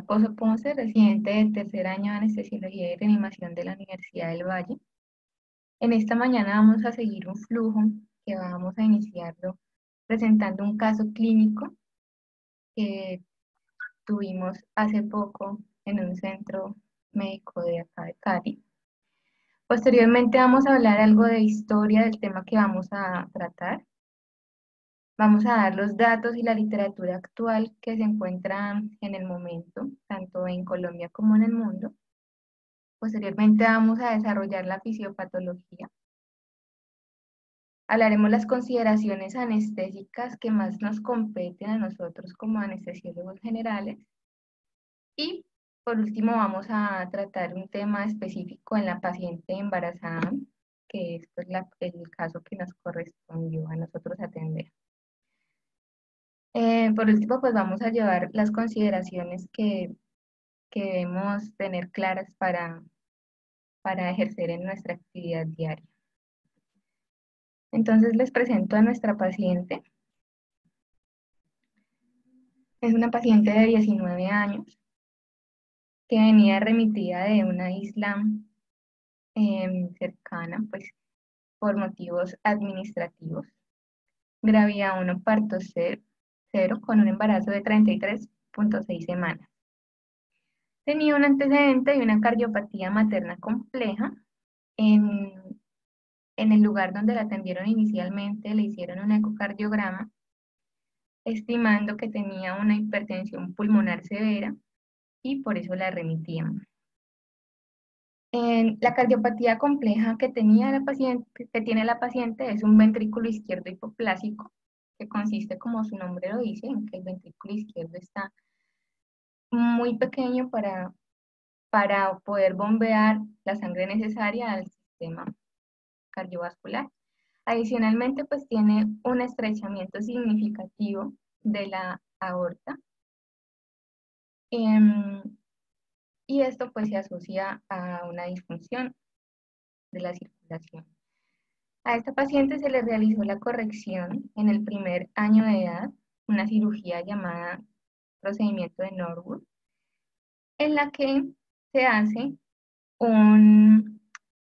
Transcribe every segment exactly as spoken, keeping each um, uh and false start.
Oso Ponce, residente del tercer año de Anestesiología y Reanimación de la Universidad del Valle. En esta mañana vamos a seguir un flujo que vamos a iniciarlo presentando un caso clínico que tuvimos hace poco en un centro médico de acá de Cali. Posteriormente vamos a hablar algo de historia del tema que vamos a tratar. Vamos a dar los datos y la literatura actual que se encuentra en el momento, tanto en Colombia como en el mundo. Posteriormente vamos a desarrollar la fisiopatología. Hablaremos las consideraciones anestésicas que más nos competen a nosotros como anestesiólogos generales. Y por último vamos a tratar un tema específico en la paciente embarazada, que es pues, la, el caso que nos correspondió a nosotros atender. Eh, por último, pues vamos a llevar las consideraciones que, que debemos tener claras para, para ejercer en nuestra actividad diaria. Entonces les presento a nuestra paciente. Es una paciente de diecinueve años que venía remitida de una isla eh, cercana, pues por motivos administrativos. Gravidad uno, parto cero, con un embarazo de treinta y tres punto seis semanas. Tenía un antecedente de una cardiopatía materna compleja. En, en el lugar donde la atendieron inicialmente le hicieron un ecocardiograma, estimando que tenía una hipertensión pulmonar severa y por eso la remitían. En la cardiopatía compleja que, tenía la paciente, que tiene la paciente es un ventrículo izquierdo hipoplásico, que consiste, como su nombre lo dice, en que el ventrículo izquierdo está muy pequeño para, para poder bombear la sangre necesaria al sistema cardiovascular. Adicionalmente, pues tiene un estrechamiento significativo de la aorta. Eh, y esto pues se asocia a una disfunción de la circulación. A esta paciente se le realizó la corrección en el primer año de edad, una cirugía llamada procedimiento de Norwood, en la que se hace un,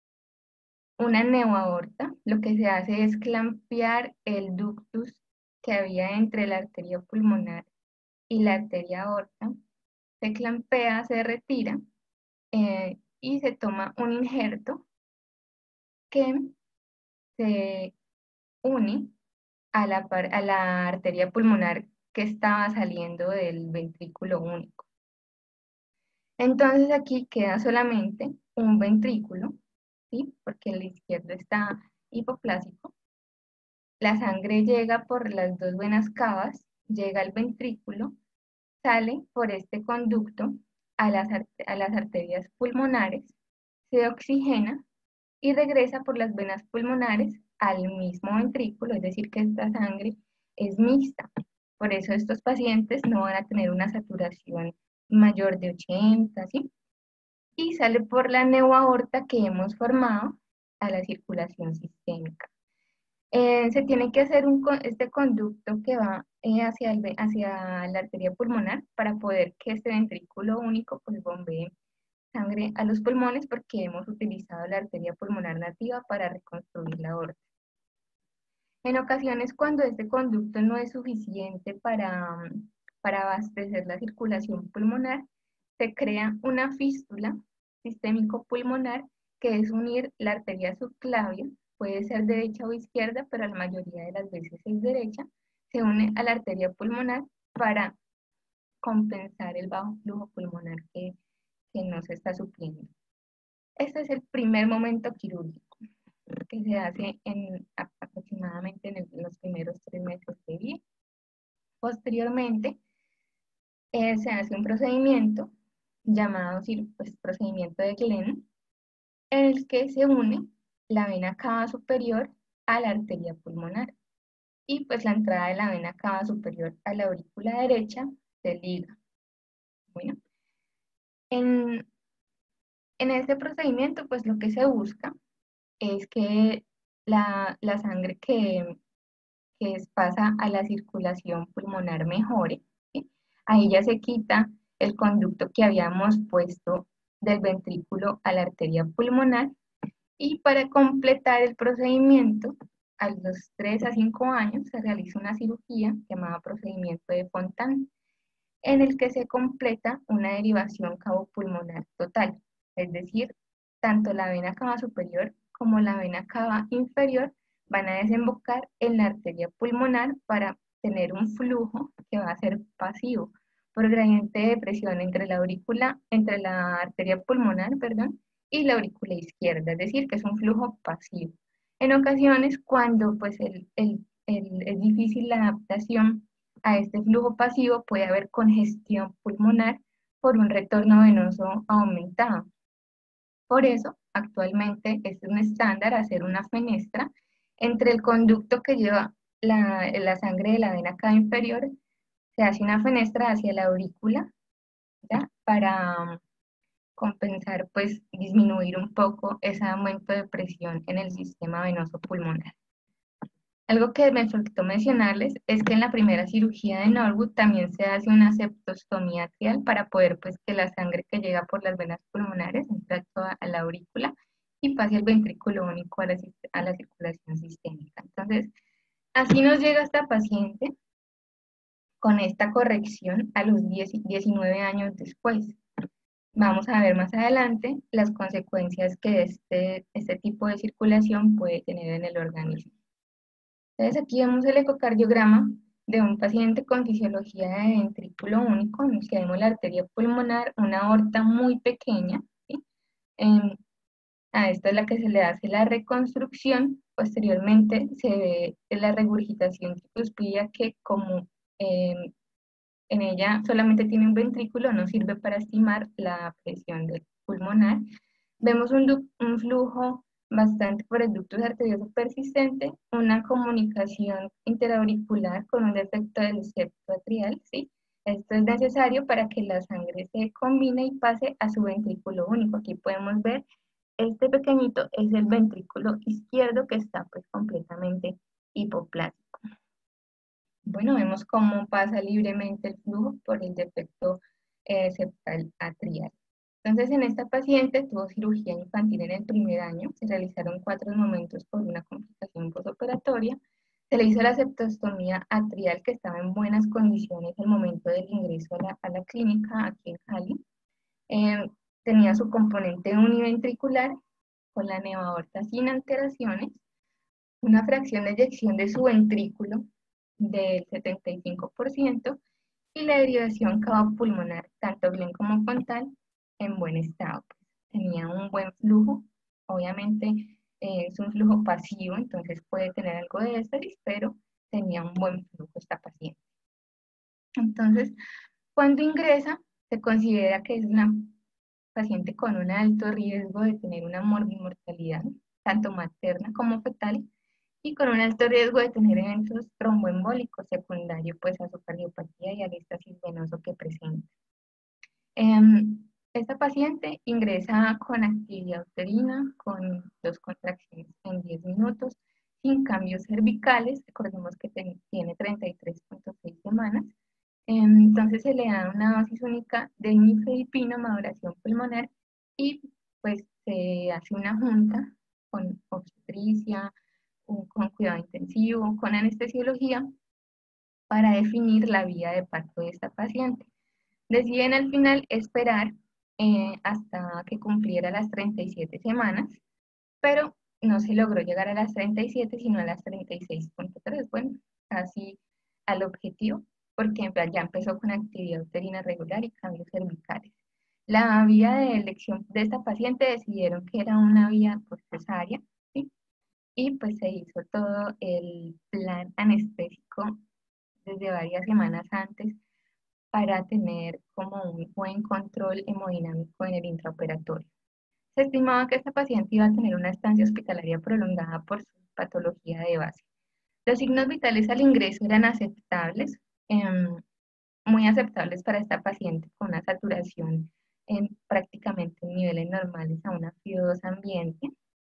una neoaorta. Lo que se hace es clampear el ductus que había entre la arteria pulmonar y la arteria aorta. Se clampea, se retira eh, y se toma un injerto que se une a la, a la arteria pulmonar que estaba saliendo del ventrículo único. Entonces aquí queda solamente un ventrículo, ¿sí? Porque el izquierdo está hipoplásico. La sangre llega por las dos venas cavas, llega al ventrículo, sale por este conducto a las, a las arterias pulmonares, se oxigena y regresa por las venas pulmonares al mismo ventrículo, es decir, que esta sangre es mixta. Por eso estos pacientes no van a tener una saturación mayor de ochenta, ¿sí? Y sale por la neoaorta que hemos formado a la circulación sistémica. Eh, se tiene que hacer un, este conducto que va eh, hacia, el, hacia la arteria pulmonar para poder que este ventrículo único pues bombee sangre a los pulmones, porque hemos utilizado la arteria pulmonar nativa para reconstruir la aorta. En ocasiones, cuando este conducto no es suficiente para, para abastecer la circulación pulmonar, se crea una fístula sistémico-pulmonar, que es unir la arteria subclavia, puede ser derecha o izquierda, pero la mayoría de las veces es derecha, se une a la arteria pulmonar para compensar el bajo flujo pulmonar que, que no se está supliendo. Este es el primer momento quirúrgico que se hace en, aproximadamente en, el, en los primeros tres meses de vida. Posteriormente, eh, se hace un procedimiento llamado pues, procedimiento de Glenn, en el que se une la vena cava superior a la arteria pulmonar. Y pues la entrada de la vena cava superior a la aurícula derecha se liga. Bueno, en, en este procedimiento, pues lo que se busca es que la, la sangre que, que pasa a la circulación pulmonar mejore, ¿sí? Ahí ya se quita el conducto que habíamos puesto del ventrículo a la arteria pulmonar, y para completar el procedimiento, a los tres a cinco años se realiza una cirugía llamada procedimiento de Fontan, en el que se completa una derivación cavo-pulmonar total, es decir, tanto la vena cava superior como la vena cava inferior van a desembocar en la arteria pulmonar para tener un flujo que va a ser pasivo por gradiente de presión entre la aurícula, entre la arteria pulmonar, perdón, y la aurícula izquierda, es decir, que es un flujo pasivo. En ocasiones, cuando pues, el, el, el, es difícil la adaptación a este flujo pasivo, puede haber congestión pulmonar por un retorno venoso aumentado. Por eso, actualmente es un estándar hacer una fenestra entre el conducto que lleva la, la sangre de la vena cava inferior, se hace una fenestra hacia la aurícula, ¿ya? Para um, compensar, pues disminuir un poco ese aumento de presión en el sistema venoso pulmonar. Algo que me faltó mencionarles es que en la primera cirugía de Norwood también se hace una septostomía atrial para poder pues que la sangre que llega por las venas pulmonares entre toda a la aurícula y pase al ventrículo único a la, a la circulación sistémica. Entonces, así nos llega esta paciente con esta corrección a los diez, diecinueve años después. Vamos a ver más adelante las consecuencias que este, este tipo de circulación puede tener en el organismo. Entonces aquí vemos el ecocardiograma de un paciente con fisiología de ventrículo único, en el que vemos la arteria pulmonar, una aorta muy pequeña, ¿sí? Eh, a esta es la que se le hace la reconstrucción. Posteriormente se ve la regurgitación tricuspidia, que como eh, en ella solamente tiene un ventrículo, no sirve para estimar la presión del pulmonar. Vemos un, un flujo bastante por el ducto arterioso persistente, una comunicación interauricular con un defecto del septo atrial, ¿sí? Esto es necesario para que la sangre se combine y pase a su ventrículo único. Aquí podemos ver, este pequeñito es el ventrículo izquierdo que está pues completamente hipoplásico. Bueno, vemos cómo pasa libremente el flujo por el defecto eh, septal atrial. Entonces, en esta paciente tuvo cirugía infantil en el primer año, se realizaron cuatro momentos por una complicación postoperatoria, se le hizo la septostomía atrial, que estaba en buenas condiciones al momento del ingreso a la, a la clínica aquí en Cali. Eh, tenía su componente univentricular con la neoaorta sin alteraciones, una fracción de eyección de su ventrículo del setenta y cinco por ciento y la derivación cavo-pulmonar, tanto bien como frontal, en buen estado. Tenía un buen flujo, obviamente eh, es un flujo pasivo, entonces puede tener algo de ésteris, pero tenía un buen flujo esta paciente. Entonces, cuando ingresa, se considera que es una paciente con un alto riesgo de tener una morbimortalidad, tanto materna como fetal, y con un alto riesgo de tener eventos tromboembólicos secundarios pues, a su cardiopatía y al éxtasis venoso que presenta. Eh, esta paciente ingresa con actividad uterina, con dos contracciones en diez minutos, sin cambios cervicales, recordemos que ten, tiene treinta y tres punto seis semanas. Eh, entonces se le da una dosis única de nifedipino, maduración pulmonar, y pues se hace una junta con obstetricia, con cuidado intensivo, con anestesiología, para definir la vía de parto de esta paciente. Deciden al final esperar eh, hasta que cumpliera las treinta y siete semanas, pero no se logró llegar a las treinta y siete, sino a las treinta y seis punto tres, bueno, casi al objetivo, porque ya empezó con actividad uterina regular y cambios cervicales. La vía de elección de esta paciente decidieron que era una vía por cesárea, ¿sí? Y pues se hizo todo el plan anestésico desde varias semanas antes para tener como un buen control hemodinámico en el intraoperatorio. Se estimaba que esta paciente iba a tener una estancia hospitalaria prolongada por su patología de base. Los signos vitales al ingreso eran aceptables, eh, muy aceptables para esta paciente con una saturación en prácticamente niveles normales a una F I O dos ambiente.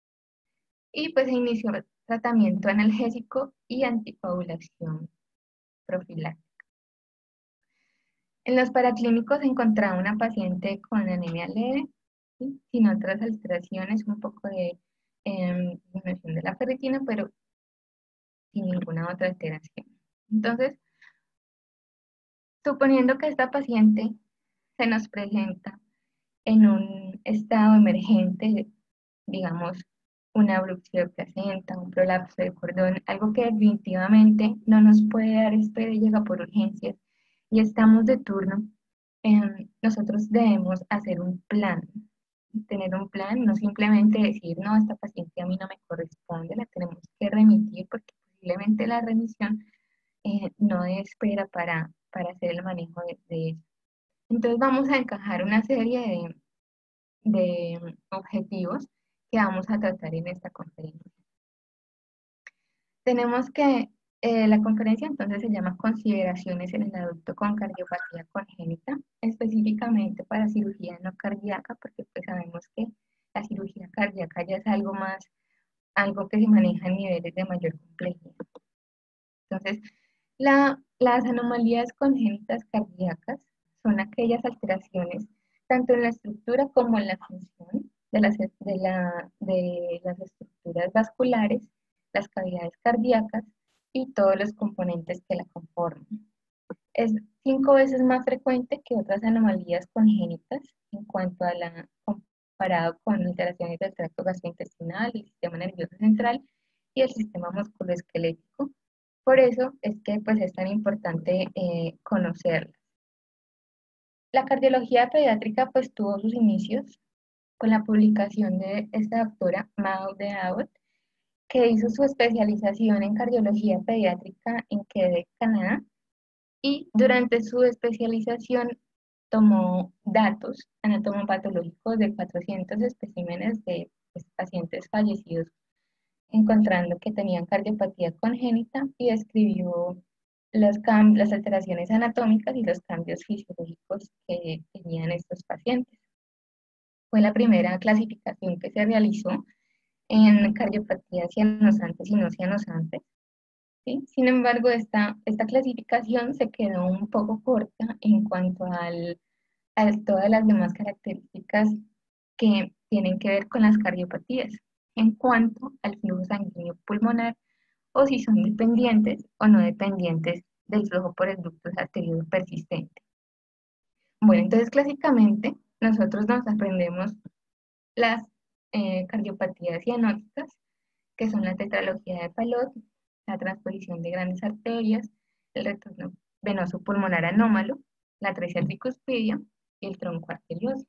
Y pues se inició tratamiento analgésico y anticoagulación profiláctica. En los paraclínicos se encontraba una paciente con anemia leve, ¿sí? Sin otras alteraciones, un poco de eh, disminución de la ferritina, pero sin ninguna otra alteración. Entonces, suponiendo que esta paciente se nos presenta en un estado emergente, digamos, una abrupción de placenta, un prolapso de cordón, algo que definitivamente no nos puede dar espera y llega por urgencias, y estamos de turno, eh, nosotros debemos hacer un plan, tener un plan, no simplemente decir, no, esta paciente a mí no me corresponde, la tenemos que remitir porque posiblemente la remisión eh, no dé espera para, para hacer el manejo de, de ella. Entonces vamos a encajar una serie de, de objetivos que vamos a tratar en esta conferencia. Tenemos que, eh, la conferencia entonces se llama Consideraciones en el adulto con cardiopatía congénita, específicamente para cirugía no cardíaca, porque pues sabemos que la cirugía cardíaca ya es algo más, algo que se maneja en niveles de mayor complejidad. Entonces, la, las anomalías congénitas cardíacas son aquellas alteraciones tanto en la estructura como en la función de las, de la, de las estructuras vasculares, las cavidades cardíacas y todos los componentes que la conforman. Es cinco veces más frecuente que otras anomalías congénitas en cuanto a la comparado con alteraciones del tracto gastrointestinal, el sistema nervioso central y el sistema musculoesquelético. Por eso es que pues, es tan importante eh, conocerlas. La cardiología pediátrica pues, tuvo sus inicios con la publicación de esta doctora Maud de Abbott, que hizo su especialización en cardiología pediátrica en Quebec, Canadá, y durante su especialización tomó datos anatomopatológicos de cuatrocientos especímenes de pues, pacientes fallecidos, encontrando que tenían cardiopatía congénita y describió las, las alteraciones anatómicas y los cambios fisiológicos que tenían estos pacientes. Fue la primera clasificación que se realizó en cardiopatía cianosantes y no cianosantes. ¿Sí? Sin embargo, esta, esta clasificación se quedó un poco corta en cuanto al, a todas las demás características que tienen que ver con las cardiopatías, en cuanto al flujo sanguíneo pulmonar o si son dependientes o no dependientes del flujo por el ducto arterioso persistente. Bueno, entonces clásicamente nosotros nos aprendemos las eh, cardiopatías cianóticas, que son la tetralogía de Fallot, la transposición de grandes arterias, el retorno venoso pulmonar anómalo, la atresia tricuspidia y el tronco arterioso.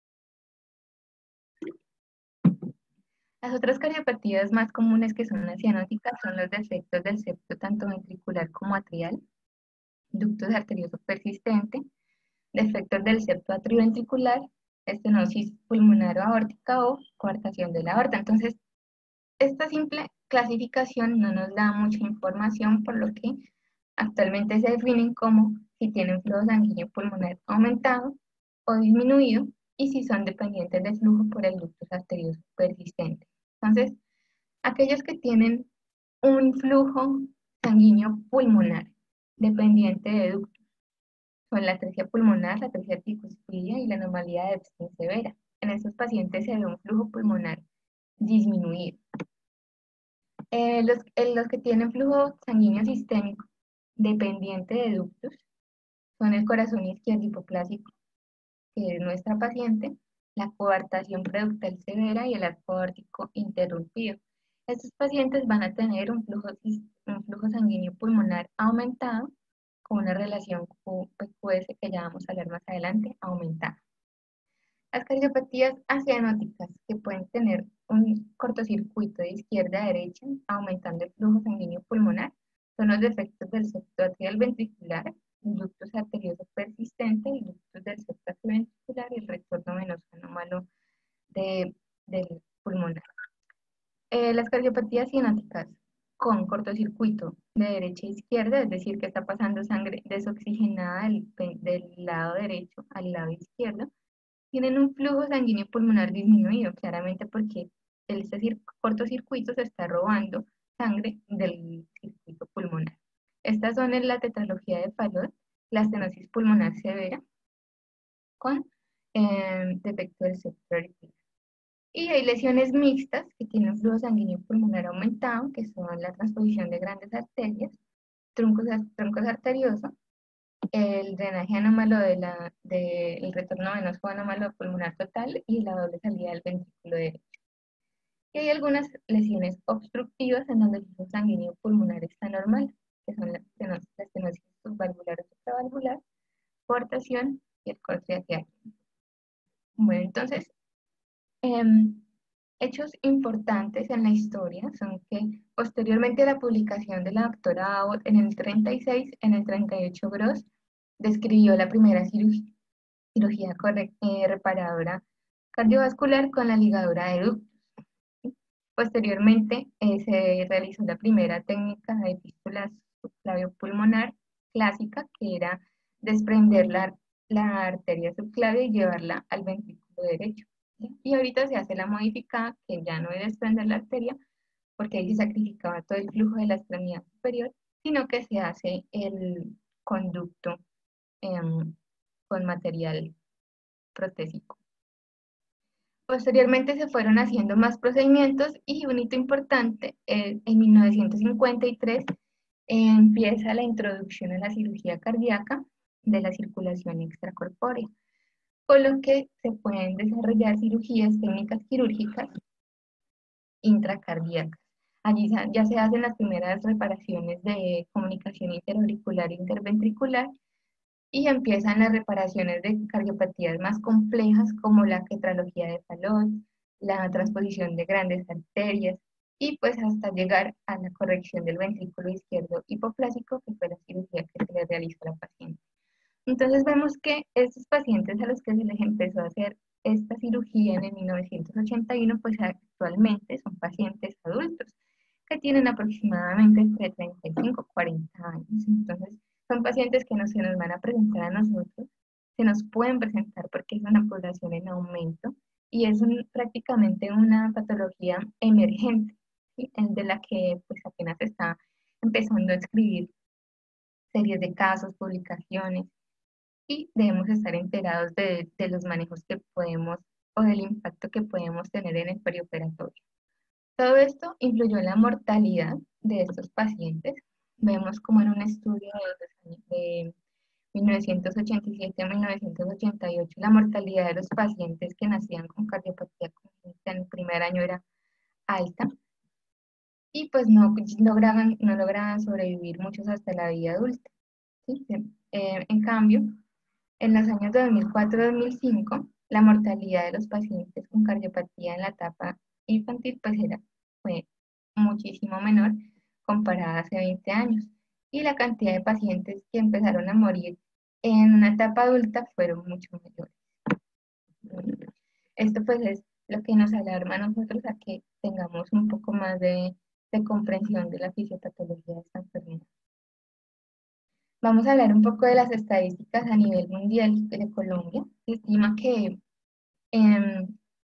Las otras cardiopatías más comunes que son las cianóticas son los defectos del septo tanto ventricular como atrial, ducto arterioso persistente, defectos del septo atrioventricular, estenosis pulmonar o aórtica o coartación de la aorta. Entonces, esta simple clasificación no nos da mucha información, por lo que actualmente se definen como si tienen flujo sanguíneo pulmonar aumentado o disminuido y si son dependientes de flujo por el ducto arterioso persistente. Entonces, aquellos que tienen un flujo sanguíneo pulmonar dependiente de ductos son la atresia pulmonar, la atresia tricuspidia y la anomalía de Epstein severa. En estos pacientes se ve un flujo pulmonar disminuido. Eh, los, eh, los que tienen flujo sanguíneo sistémico dependiente de ductos son el corazón izquierdo hipoplásico, que es nuestra paciente, la coartación preductal severa y el arco aórtico interrumpido. Estos pacientes van a tener un flujo, un flujo sanguíneo pulmonar aumentado con una relación Q Q S que ya vamos a hablar más adelante, aumentada. Las cardiopatías acianóticas, que pueden tener un cortocircuito de izquierda a derecha, aumentando el flujo sanguíneo pulmonar, son los defectos del septo atrial ventricular, el ducto arterioso persistente, el ducto del septo atrial ventricular y el retorno venoso anómalo de, del pulmonar. Eh, las cardiopatías cianóticas con cortocircuito de derecha a izquierda, es decir, que está pasando sangre desoxigenada del, del lado derecho al lado izquierdo, tienen un flujo sanguíneo pulmonar disminuido, claramente porque este cortocircuito se está robando sangre del circuito pulmonar. Estas son en la tetralogía de Fallot la estenosis pulmonar severa con eh, defecto del septo auricular. Y hay lesiones mixtas que tienen flujo sanguíneo pulmonar aumentado, que son la transposición de grandes arterias, troncos, troncos arteriosos, el drenaje anómalo del de, el retorno venoso anómalo pulmonar total y la doble salida del ventrículo derecho. Y hay algunas lesiones obstructivas en donde el flujo sanguíneo pulmonar está normal, que son la, la estenosis subvalvular o supravalvular, portación y el corte axial. Bueno, entonces, eh, hechos importantes en la historia son que posteriormente a la publicación de la doctora Abbott en el treinta y seis, en el treinta y ocho Gross, describió la primera cirugía, cirugía eh, reparadora cardiovascular con la ligadura de ductos. Posteriormente eh, se realizó la primera técnica de fístula subclavio-pulmonar clásica, que era desprender la, la arteria subclavia y llevarla al ventrículo derecho. ¿Sí? Y ahorita se hace la modificada, que ya no es desprender la arteria, porque ahí se sacrificaba todo el flujo de la extremidad superior, sino que se hace el conducto eh, con material protésico. Posteriormente se fueron haciendo más procedimientos y un hito importante, eh, en mil novecientos cincuenta y tres eh, empieza la introducción a la cirugía cardíaca de la circulación extracorpórea, con lo que se pueden desarrollar cirugías técnicas quirúrgicas intracardíacas. Allí ya se hacen las primeras reparaciones de comunicación interauricular e interventricular y empiezan las reparaciones de cardiopatías más complejas como la tetralogía de Fallot, la transposición de grandes arterias y pues hasta llegar a la corrección del ventrículo izquierdo hipoplásico, que fue la cirugía que se le realizó a la paciente. Entonces vemos que estos pacientes a los que se les empezó a hacer esta cirugía en el mil novecientos ochenta y uno, pues actualmente son pacientes adultos que tienen aproximadamente entre treinta y cinco y cuarenta años. Entonces son pacientes que no se nos van a presentar a nosotros, se nos pueden presentar porque es una población en aumento y es un, prácticamente una patología emergente, ¿sí? De la que pues apenas está empezando a escribir series de casos, publicaciones, y debemos estar enterados de, de los manejos que podemos o del impacto que podemos tener en el perioperatorio. Todo esto influyó en la mortalidad de estos pacientes. Vemos como en un estudio de, de mil novecientos ochenta y siete a mil novecientos ochenta y ocho la mortalidad de los pacientes que nacían con cardiopatía congénita en el primer año era alta y pues no lograban, no lograban sobrevivir muchos hasta la vida adulta. ¿Sí? Eh, en cambio, en los años dos mil cuatro a dos mil cinco, la mortalidad de los pacientes con cardiopatía en la etapa infantil pues era, fue muchísimo menor comparada a hace veinte años. Y la cantidad de pacientes que empezaron a morir en una etapa adulta fueron mucho mayores. Esto pues es lo que nos alarma a nosotros a que tengamos un poco más de, de comprensión de la fisiopatología de esta enfermedad. Vamos a hablar un poco de las estadísticas a nivel mundial de Colombia. Se estima que eh,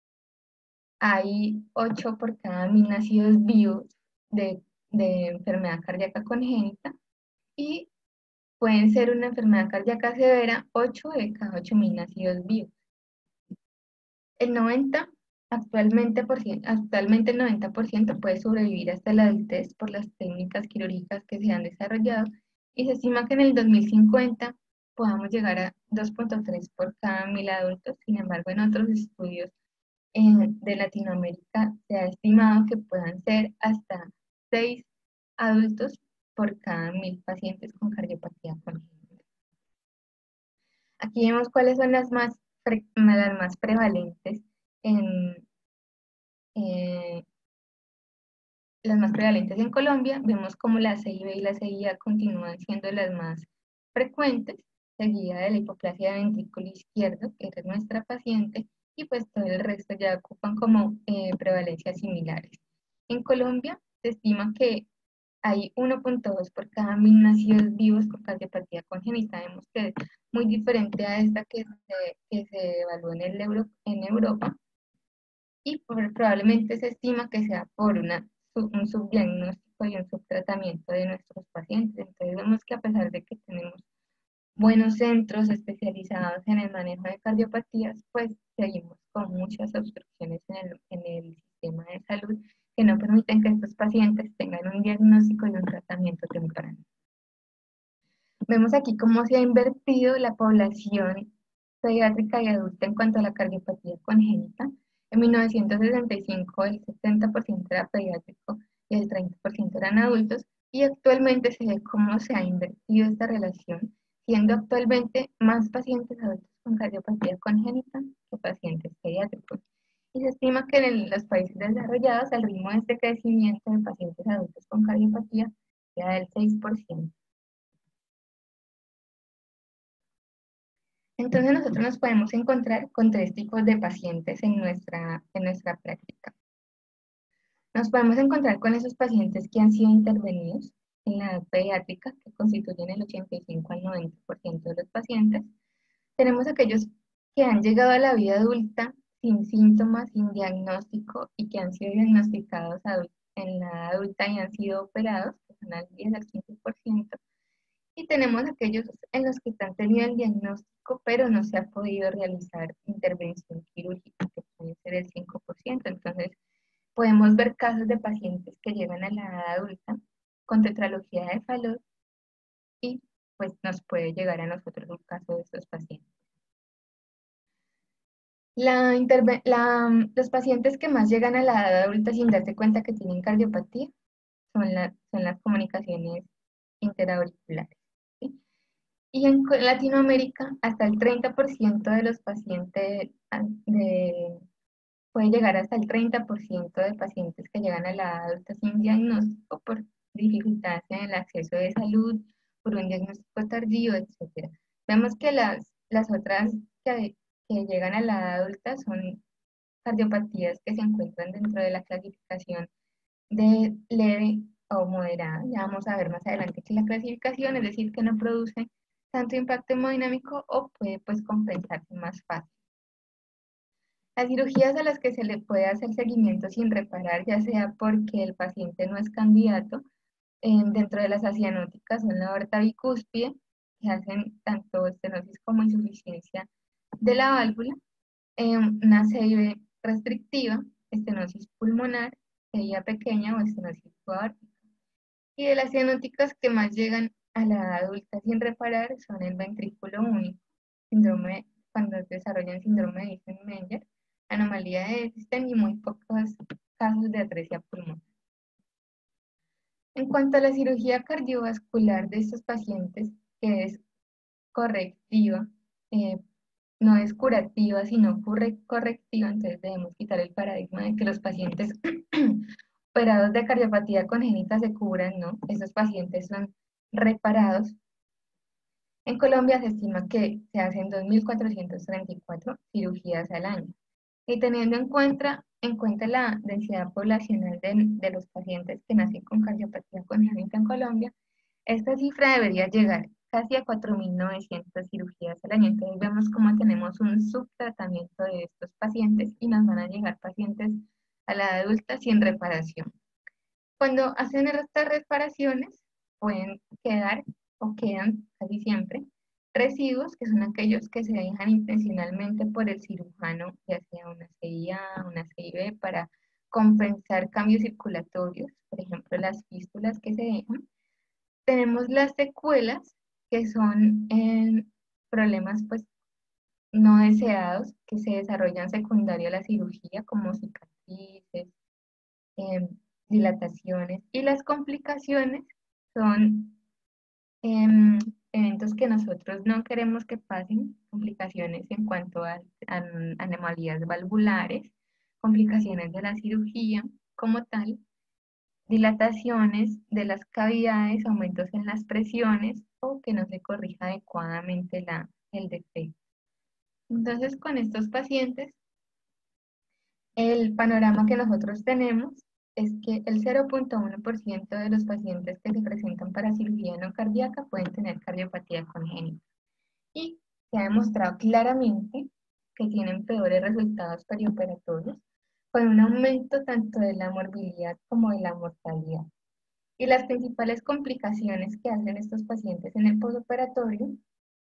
hay ocho por cada mil nacidos vivos de, de enfermedad cardíaca congénita y pueden ser una enfermedad cardíaca severa ocho de cada ocho mil nacidos vivos. El noventa, actualmente, por ciento, actualmente el noventa por ciento puede sobrevivir hasta la adultez por las técnicas quirúrgicas que se han desarrollado y se estima que en el dos mil cincuenta podamos llegar a dos punto tres por cada mil adultos. Sin embargo, en otros estudios eh, de Latinoamérica se ha estimado que puedan ser hasta seis adultos por cada mil pacientes con cardiopatía congénita. Aquí vemos cuáles son las más, las más prevalentes en, eh, las más prevalentes en Colombia. Vemos como la C I B y la C I A continúan siendo las más frecuentes, seguida de la hipoplasia de ventrículo izquierdo, que es nuestra paciente, y pues todo el resto ya ocupan como eh, prevalencias similares. En Colombia se estima que hay uno punto dos por cada mil nacidos vivos con cardiopatía congénita. Vemos que es muy diferente a esta que se, que se evaluó en, el Euro, en Europa, y por, probablemente se estima que sea por una, un subdiagnóstico y un subtratamiento de nuestros pacientes. Entonces vemos que a pesar de que tenemos buenos centros especializados en el manejo de cardiopatías, pues seguimos con muchas obstrucciones en el, en el sistema de salud que no permiten que estos pacientes tengan un diagnóstico y un tratamiento temprano. Vemos aquí cómo se ha invertido la población pediátrica y adulta en cuanto a la cardiopatía congénita. En mil novecientos sesenta y cinco el setenta por ciento era pediátrico y el treinta por ciento eran adultos, y actualmente se ve cómo se ha invertido esta relación, siendo actualmente más pacientes adultos con cardiopatía congénita que pacientes pediátricos. Y se estima que en los países desarrollados el ritmo de este crecimiento de pacientes adultos con cardiopatía sea del seis por ciento. Entonces nosotros nos podemos encontrar con tres tipos de pacientes en nuestra, en nuestra práctica. Nos podemos encontrar con esos pacientes que han sido intervenidos en la edad pediátrica, que constituyen el ochenta y cinco al noventa por ciento de los pacientes. Tenemos aquellos que han llegado a la vida adulta sin síntomas, sin diagnóstico, y que han sido diagnosticados en la edad adulta y han sido operados, que son al diez al quince por ciento. Y tenemos aquellos en los que han tenido el diagnóstico, pero no se ha podido realizar intervención quirúrgica, que puede ser el cinco por ciento. Entonces, podemos ver casos de pacientes que llegan a la edad adulta con tetralogía de Fallot y pues nos puede llegar a nosotros un caso de estos pacientes. La la, los pacientes que más llegan a la edad adulta sin darse cuenta que tienen cardiopatía son, la, son las comunicaciones interauriculares. ¿Sí? Y en Latinoamérica, hasta el treinta por ciento de los pacientes, de, puede llegar hasta el treinta por ciento de pacientes que llegan a la edad adulta sin diagnóstico por dificultades en el acceso de salud, por un diagnóstico tardío, etcétera. Vemos que las, las otras que, que llegan a la edad adulta son cardiopatías que se encuentran dentro de la clasificación de leve o moderada. Ya vamos a ver más adelante que la clasificación, es decir, que no produce tanto impacto hemodinámico o puede pues compensarse más fácil. Las cirugías a las que se le puede hacer seguimiento sin reparar, ya sea porque el paciente no es candidato, eh, dentro de las acianóticas son la aorta bicúspide, que hacen tanto estenosis como insuficiencia de la válvula, eh, una C I V restrictiva, estenosis pulmonar, C I A pequeña o estenosis subaórtica. Y de las cianóticas que más llegan a la edad adulta sin reparar son el ventrículo único, síndrome, cuando desarrollan síndrome de Isen-Menger, anomalía de Stem y muy pocos casos de atresia pulmonar. En cuanto a la cirugía cardiovascular de estos pacientes, que es correctiva, eh, no es curativa, sino correctiva, entonces debemos quitar el paradigma de que los pacientes operados de cardiopatía congénita se curan, ¿no? Esos pacientes son reparados. En Colombia se estima que se hacen dos mil cuatrocientas treinta y cuatro cirugías al año. Y teniendo en cuenta, en cuenta la densidad poblacional de, de los pacientes que nacen con cardiopatía congénita en Colombia, esta cifra debería llegar casi a cuatro mil novecientas cirugías al año. Entonces vemos cómo tenemos un subtratamiento de estos pacientes y nos van a llegar pacientes a la edad adulta sin reparación. Cuando hacen estas reparaciones, pueden quedar o quedan casi siempre residuos, que son aquellos que se dejan intencionalmente por el cirujano, ya sea una C I A, una C I B, para compensar cambios circulatorios, por ejemplo, las fístulas que se dejan. Tenemos las secuelas, que son eh, problemas pues no deseados que se desarrollan secundario a la cirugía, como cicatrices, eh, dilataciones, y las complicaciones son eh, eventos que nosotros no queremos que pasen, complicaciones en cuanto a, a anomalías valvulares, complicaciones de la cirugía como tal, dilataciones de las cavidades, aumentos en las presiones o que no se corrija adecuadamente la, el defecto. Entonces, con estos pacientes, el panorama que nosotros tenemos es que el cero punto uno por ciento de los pacientes que se presentan para cirugía no cardíaca pueden tener cardiopatía congénita. Y se ha demostrado claramente que tienen peores resultados perioperatorios, con un aumento tanto de la morbilidad como de la mortalidad. Y las principales complicaciones que hacen estos pacientes en el postoperatorio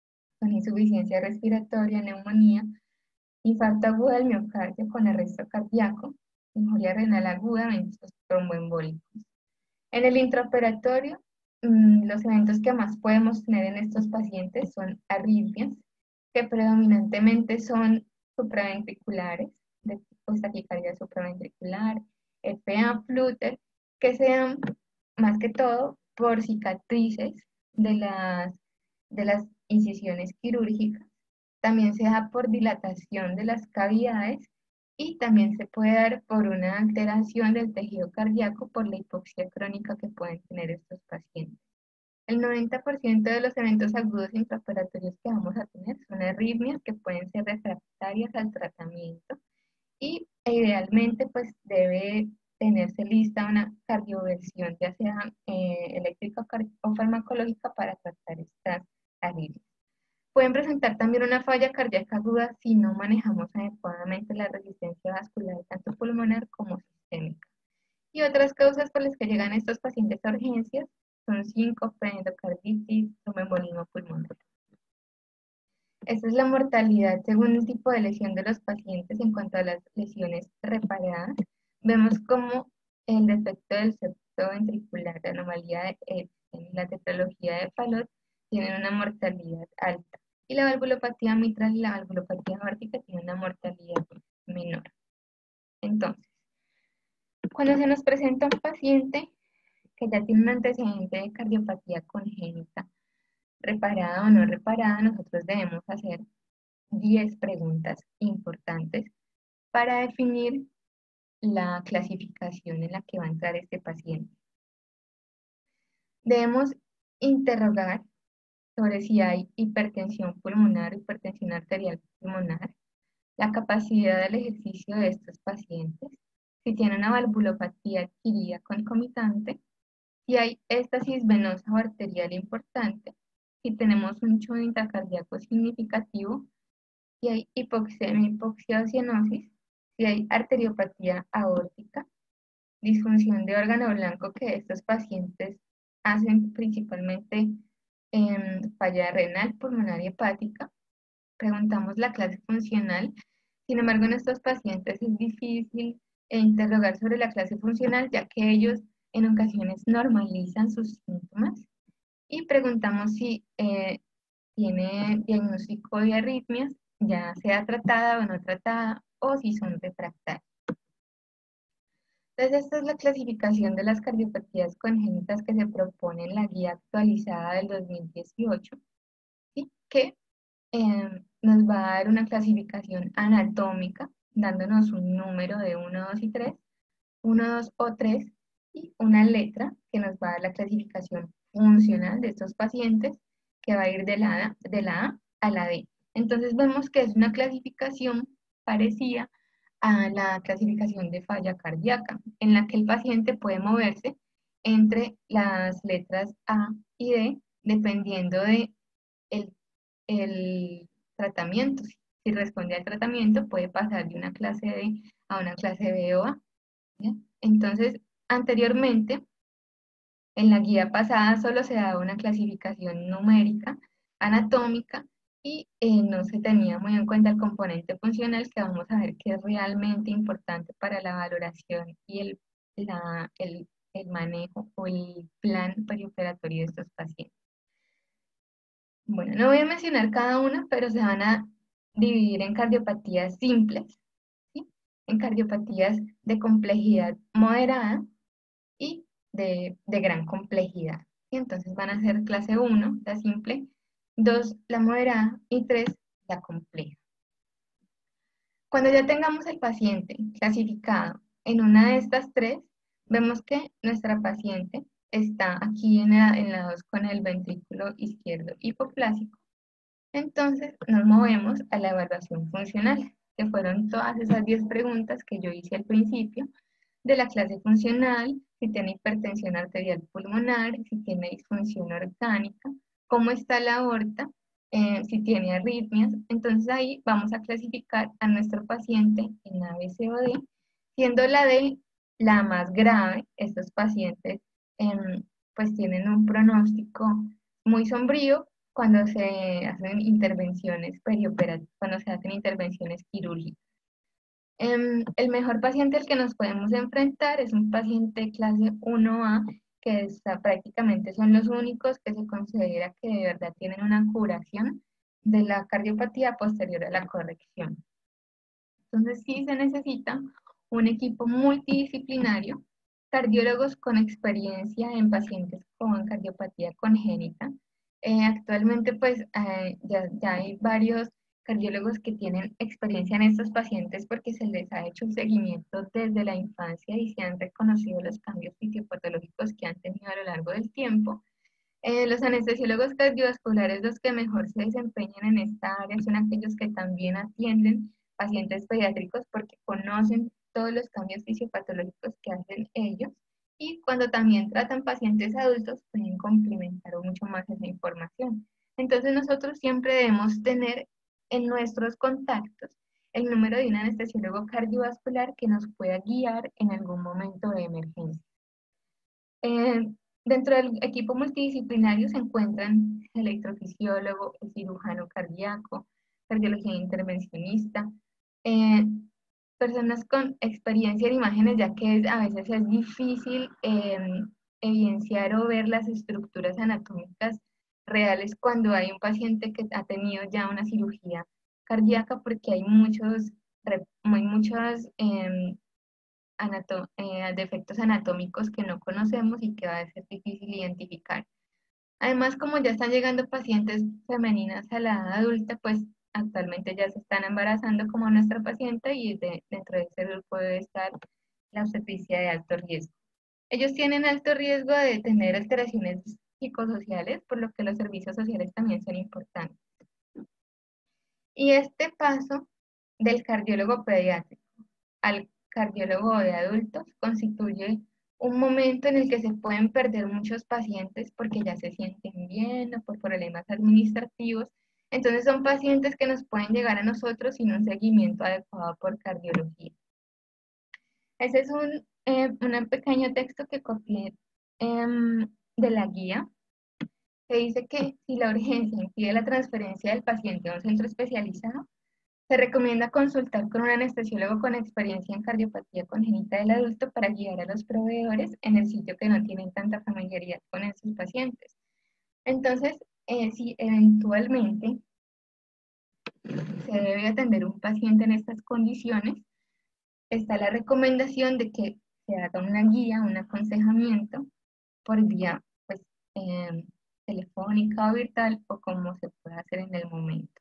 con insuficiencia respiratoria, neumonía, infarto agudo del miocardio con arresto cardíaco, injuria renal aguda, eventos tromboembólicos. En el intraoperatorio, mmm, los eventos que más podemos tener en estos pacientes son arritmias, que predominantemente son supraventriculares, de tipo taquicardia supraventricular, F A Flutter, que sean más que todo por cicatrices de las, de las incisiones quirúrgicas. También se da por dilatación de las cavidades y también se puede dar por una alteración del tejido cardíaco por la hipoxia crónica que pueden tener estos pacientes. El noventa por ciento de los eventos agudos intraoperatorios que vamos a tener son arritmias que pueden ser refractarias al tratamiento y idealmente pues debe tenerse lista una cardioversión, ya sea eh, eléctrica o farmacológica, para tratar estas arritmias. Pueden presentar también una falla cardíaca aguda si no manejamos adecuadamente la resistencia vascular, tanto pulmonar como sistémica. Y otras causas por las que llegan estos pacientes a urgencias son síncope, endocarditis, tromboembolismo pulmonar. Esta es la mortalidad según el tipo de lesión de los pacientes. En cuanto a las lesiones reparadas, vemos como el defecto del septo ventricular, la anomalía de Epstein y la tetralogía de Fallot tienen una mortalidad alta, y la valvulopatía mitral y la valvulopatía aórtica tienen una mortalidad menor. Entonces, cuando se nos presenta un paciente que ya tiene un antecedente de cardiopatía congénita, reparada o no reparada, nosotros debemos hacer diez preguntas importantes para definir la clasificación en la que va a entrar este paciente. Debemos interrogar sobre si hay hipertensión pulmonar, hipertensión arterial pulmonar, la capacidad del ejercicio de estos pacientes, si tienen una valvulopatía adquirida concomitante, si hay éstasis venosa o arterial importante, si tenemos un shock intracardíaco significativo, si hay hipoxemia, hipoxia o cianosis, si hay arteriopatía aórtica, disfunción de órgano blanco, que estos pacientes hacen principalmente en falla renal, pulmonar y hepática. Preguntamos la clase funcional. Sin embargo, en estos pacientes es difícil interrogar sobre la clase funcional, ya que ellos en ocasiones normalizan sus síntomas. Y preguntamos si eh, tiene diagnóstico de arritmias, ya sea tratada o no tratada, o si son refractarias. Entonces, esta es la clasificación de las cardiopatías congénitas que se propone en la guía actualizada del dos mil dieciocho, ¿sí? Que eh, nos va a dar una clasificación anatómica, dándonos un número de uno, dos y tres, uno, dos o tres, y una letra que nos va a dar la clasificación funcional de estos pacientes, que va a ir de la, de la A a la D. Entonces vemos que es una clasificación parecida a la clasificación de falla cardíaca, en la que el paciente puede moverse entre las letras A y D, dependiendo de el, el tratamiento. Si responde al tratamiento, puede pasar de una clase D a una clase B o A. ¿Ya? Entonces, anteriormente, en la guía pasada solo se daba una clasificación numérica, anatómica, y eh, no se tenía muy en cuenta el componente funcional, que vamos a ver que es realmente importante para la valoración y el, la, el, el manejo o el plan perioperatorio de estos pacientes. Bueno, no voy a mencionar cada una, pero se van a dividir en cardiopatías simples, ¿sí? En cardiopatías de complejidad moderada y de, de gran complejidad. ¿Sí? Entonces van a ser clase uno, la simple, dos, la moderada, y tres, la compleja. Cuando ya tengamos el paciente clasificado en una de estas tres, vemos que nuestra paciente está aquí en la, en la dos con el ventrículo izquierdo hipoplásico. Entonces nos movemos a la evaluación funcional, que fueron todas esas diez preguntas que yo hice al principio, de la clase funcional, si tiene hipertensión arterial pulmonar, si tiene disfunción orgánica, cómo está la aorta, eh, si tiene arritmias. Entonces ahí vamos a clasificar a nuestro paciente en A, B, C o D, siendo la D la más grave. Estos pacientes eh, pues tienen un pronóstico muy sombrío, cuando se hacen intervenciones perioperativas, cuando se hacen intervenciones quirúrgicas. Em, el mejor paciente al que nos podemos enfrentar es un paciente clase uno A, que está, prácticamente son los únicos que se considera que de verdad tienen una curación de la cardiopatía posterior a la corrección. Entonces sí se necesita un equipo multidisciplinario, cardiólogos con experiencia en pacientes con cardiopatía congénita. Eh, actualmente pues eh, ya, ya hay varios cardiólogos que tienen experiencia en estos pacientes porque se les ha hecho un seguimiento desde la infancia y se han reconocido los cambios fisiopatológicos que han tenido a lo largo del tiempo. Eh, los anestesiólogos cardiovasculares, los que mejor se desempeñan en esta área, son aquellos que también atienden pacientes pediátricos porque conocen todos los cambios fisiopatológicos que hacen ellos, y cuando también tratan pacientes adultos pueden complementar mucho más esa información. Entonces nosotros siempre debemos tener en nuestros contactos el número de un anestesiólogo cardiovascular que nos pueda guiar en algún momento de emergencia. Eh, Dentro del equipo multidisciplinario se encuentran el electrofisiólogo, el cirujano cardíaco, cardiología intervencionista, eh, personas con experiencia en imágenes, ya que es, a veces es difícil eh, evidenciar o ver las estructuras anatómicas reales cuando hay un paciente que ha tenido ya una cirugía cardíaca, porque hay muchos, hay muchos eh, anato eh, defectos anatómicos que no conocemos y que va a ser difícil identificar. Además, como ya están llegando pacientes femeninas a la edad adulta, pues actualmente ya se están embarazando como nuestra paciente, y de, dentro de ese grupo debe estar la obstetricia de alto riesgo. Ellos tienen alto riesgo de tener alteraciones psicosociales, por lo que los servicios sociales también son importantes. Y este paso del cardiólogo pediátrico al cardiólogo de adultos constituye un momento en el que se pueden perder muchos pacientes porque ya se sienten bien o por problemas administrativos. Entonces son pacientes que nos pueden llegar a nosotros sin un seguimiento adecuado por cardiología. Ese es un, eh, un pequeño texto que copié eh, de la guía, que dice que si la urgencia impide la transferencia del paciente a un centro especializado, se recomienda consultar con un anestesiólogo con experiencia en cardiopatía congénita del adulto para guiar a los proveedores en el sitio que no tienen tanta familiaridad con esos pacientes. Entonces, eh, si eventualmente se debe atender un paciente en estas condiciones, está la recomendación de que se haga una guía, un aconsejamiento por vía pues, eh, telefónica o virtual, o como se pueda hacer en el momento.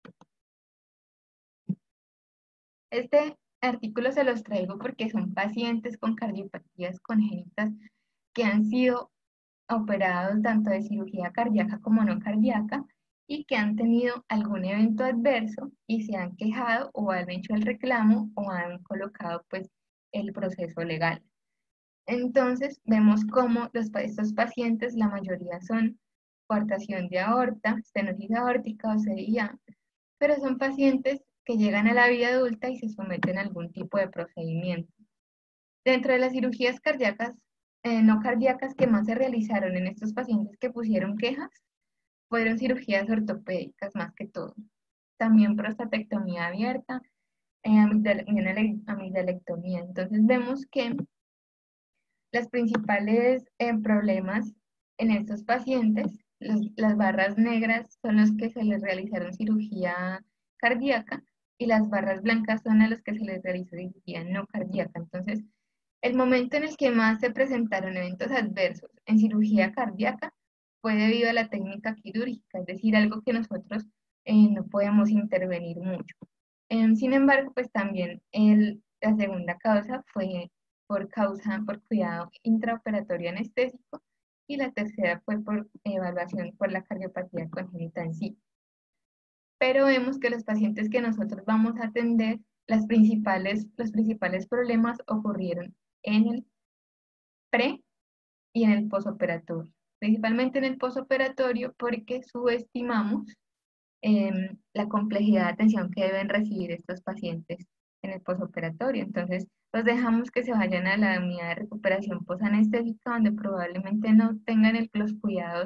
Este artículo se los traigo porque son pacientes con cardiopatías congénitas que han sido operados tanto de cirugía cardíaca como no cardíaca y que han tenido algún evento adverso y se han quejado o han hecho el reclamo o han colocado pues el proceso legal. Entonces vemos cómo los, estos pacientes, la mayoría son coartación de aorta, estenosis aórtica o C I A, pero son pacientes que llegan a la vida adulta y se someten a algún tipo de procedimiento. Dentro de las cirugías cardíacas, eh, no cardíacas que más se realizaron en estos pacientes que pusieron quejas, fueron cirugías ortopédicas más que todo. También prostatectomía abierta, eh, amigdale, amigdalectomía. Entonces vemos que los principales eh, problemas en estos pacientes, los, las barras negras son los que se les realizaron cirugía cardíaca y las barras blancas son a los que se les realizó cirugía no cardíaca. Entonces, el momento en el que más se presentaron eventos adversos en cirugía cardíaca fue debido a la técnica quirúrgica, es decir, algo que nosotros eh, no podemos intervenir mucho. Eh, sin embargo, pues también el, la segunda causa fue por causa, por cuidado intraoperatorio anestésico, y la tercera fue por evaluación por la cardiopatía congénita en sí. Pero vemos que los pacientes que nosotros vamos a atender, las principales, los principales problemas ocurrieron en el pre y en el posoperatorio. Principalmente en el posoperatorio porque subestimamos eh, la complejidad de atención que deben recibir estos pacientes en el posoperatorio. Entonces, los dejamos que se vayan a la unidad de recuperación posanestésica, donde probablemente no tengan el, los cuidados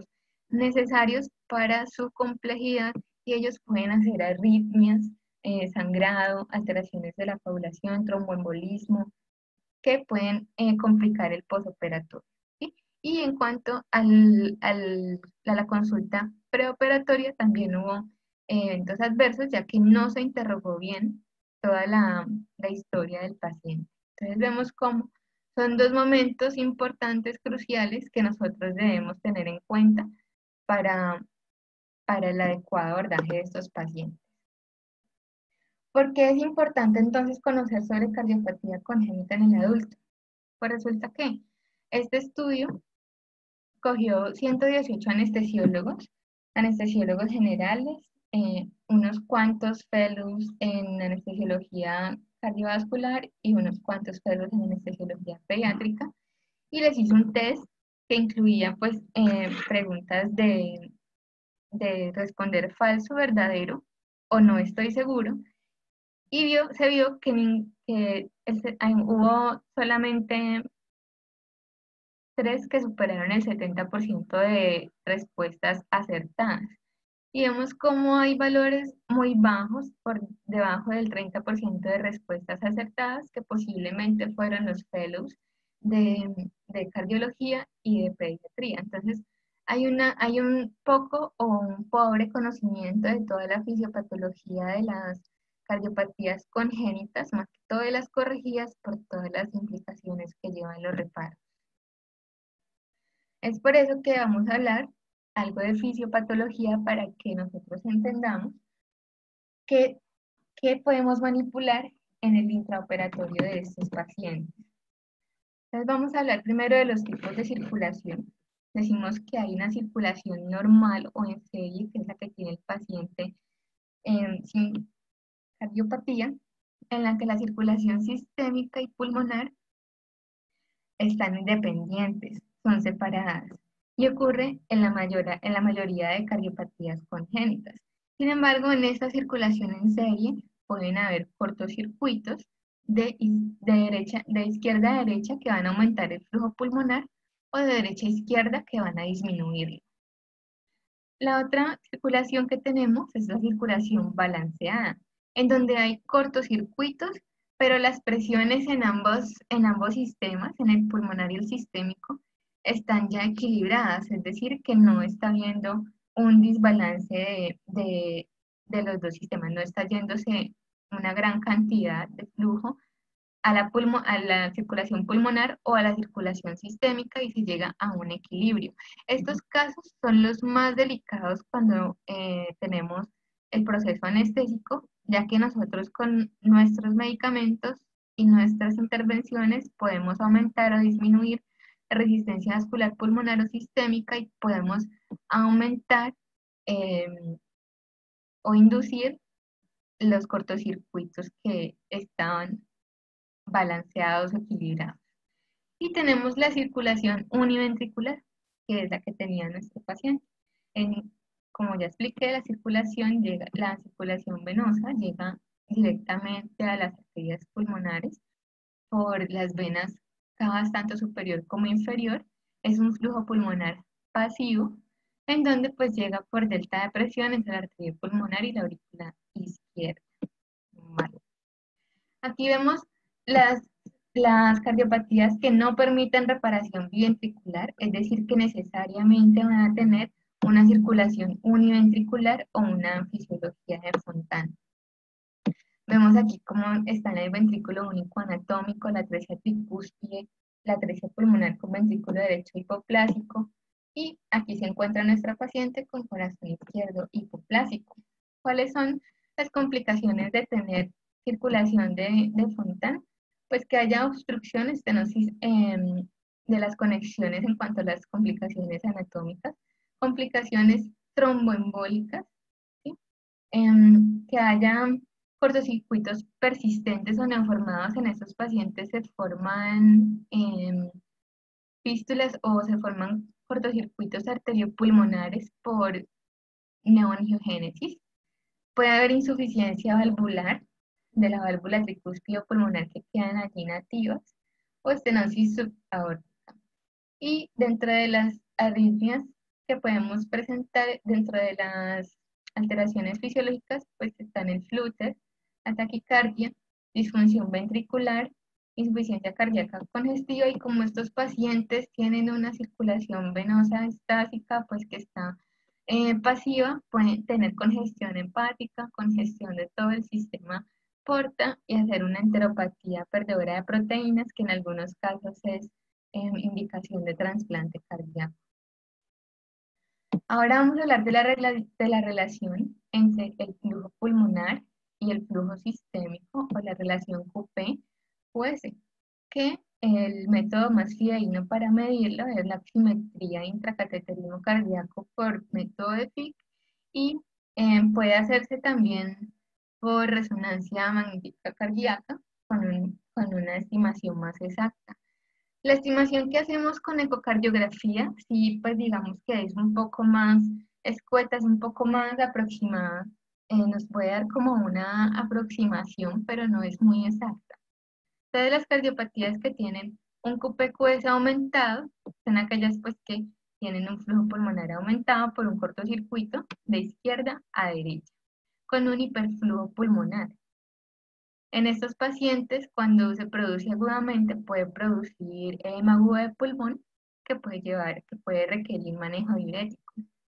necesarios para su complejidad y ellos pueden hacer arritmias, eh, sangrado, alteraciones de la coagulación, tromboembolismo, que pueden eh, complicar el posoperatorio. ¿Sí? Y en cuanto al, al, a la consulta preoperatoria, también hubo eh, eventos adversos, ya que no se interrogó bien toda la, la historia del paciente. Entonces vemos cómo son dos momentos importantes, cruciales, que nosotros debemos tener en cuenta para, para el adecuado abordaje de estos pacientes. ¿Por qué es importante entonces conocer sobre cardiopatía congénita en el adulto? Pues resulta que este estudio cogió ciento dieciocho anestesiólogos, anestesiólogos generales, eh, unos cuantos fellows en anestesiología cardiovascular y unos cuantos fellows en anestesiología pediátrica, y les hizo un test que incluía pues eh, preguntas de, de responder falso, verdadero o no estoy seguro, y vio, se vio que, nin- que el, hubo solamente tres que superaron el setenta por ciento de respuestas acertadas. Y vemos cómo hay valores muy bajos, por debajo del treinta por ciento de respuestas acertadas, que posiblemente fueron los fellows de, de cardiología y de pediatría. Entonces, hay, una, hay un poco o un pobre conocimiento de toda la fisiopatología de las cardiopatías congénitas, más que todo de las corregidas por todas las implicaciones que llevan los reparos. Es por eso que vamos a hablar algo de fisiopatología para que nosotros entendamos qué, qué podemos manipular en el intraoperatorio de estos pacientes. Entonces vamos a hablar primero de los tipos de circulación. Decimos que hay una circulación normal o en serie, que es la que tiene el paciente eh, sin cardiopatía, en la que la circulación sistémica y pulmonar están independientes, son separadas y ocurre en la, mayor, en la mayoría de cardiopatías congénitas. Sin embargo, en esta circulación en serie pueden haber cortocircuitos de, de, derecha, de izquierda a derecha que van a aumentar el flujo pulmonar o de derecha a izquierda que van a disminuirlo. La otra circulación que tenemos es la circulación balanceada, en donde hay cortocircuitos, pero las presiones en ambos, en ambos sistemas, en el pulmonar y el sistémico, están ya equilibradas, es decir, que no está habiendo un desbalance de, de, de los dos sistemas, no está yéndose una gran cantidad de flujo a la, pulmo, a la circulación pulmonar o a la circulación sistémica y se llega a un equilibrio. Estos casos son los más delicados cuando eh, tenemos el proceso anestésico, ya que nosotros con nuestros medicamentos y nuestras intervenciones podemos aumentar o disminuir la resistencia vascular pulmonar o sistémica y podemos aumentar eh, o inducir los cortocircuitos que estaban balanceados, equilibrados. Y tenemos la circulación univentricular, que es la que tenía nuestro paciente. En, como ya expliqué, la circulación, llega, la circulación venosa llega directamente a las arterias pulmonares por las venas cavas tanto superior como inferior. Es un flujo pulmonar pasivo, en donde pues llega por delta de presión entre la arteria pulmonar y la aurícula izquierda. Vale. Aquí vemos las, las cardiopatías que no permiten reparación biventricular, es decir, que necesariamente van a tener una circulación univentricular o una fisiología de Fontana. Vemos aquí cómo están el ventrículo único anatómico, la atresia tricúspide, la atresia pulmonar con ventrículo derecho hipoplásico, y aquí se encuentra nuestra paciente con corazón izquierdo hipoplásico. ¿Cuáles son las complicaciones de tener circulación de, de Fontana? Pues que haya obstrucción, estenosis eh, de las conexiones en cuanto a las complicaciones anatómicas, complicaciones tromboembólicas, ¿sí? eh, que haya cortocircuitos persistentes o neoformados. En estos pacientes se forman eh, fístulas o se forman cortocircuitos arteriopulmonares por neoangiogénesis. Puede haber insuficiencia valvular de la válvula tricúspide pulmonar que quedan allí nativas o estenosis subaórtica. Y dentro de las arritmias que podemos presentar dentro de las alteraciones fisiológicas, pues están el flúter, la taquicardia, disfunción ventricular, insuficiencia cardíaca congestiva, y como estos pacientes tienen una circulación venosa estática, pues que está eh, pasiva, pueden tener congestión hepática, congestión de todo el sistema porta y hacer una enteropatía perdedora de proteínas, que en algunos casos es eh, indicación de trasplante cardíaco. Ahora vamos a hablar de la, regla, de la relación entre el flujo pulmonar y el flujo sistémico, o la relación Q P Q S, que el método más fidedigno para medirlo es la oximetría intracateterismo cardíaco por método de Fick, y eh, puede hacerse también por resonancia magnética cardíaca con, un, con una estimación más exacta. La estimación que hacemos con ecocardiografía, sí, pues digamos que es un poco más escueta, es un poco más aproximada, eh, nos puede dar como una aproximación, pero no es muy exacta. Todas las cardiopatías que tienen un Q P Q S aumentado son aquellas pues que tienen un flujo pulmonar aumentado por un cortocircuito de izquierda a derecha, con un hiperflujo pulmonar. En estos pacientes, cuando se produce agudamente, puede producir edema agudo de pulmón, que puede llevar, que puede requerir manejo diurético.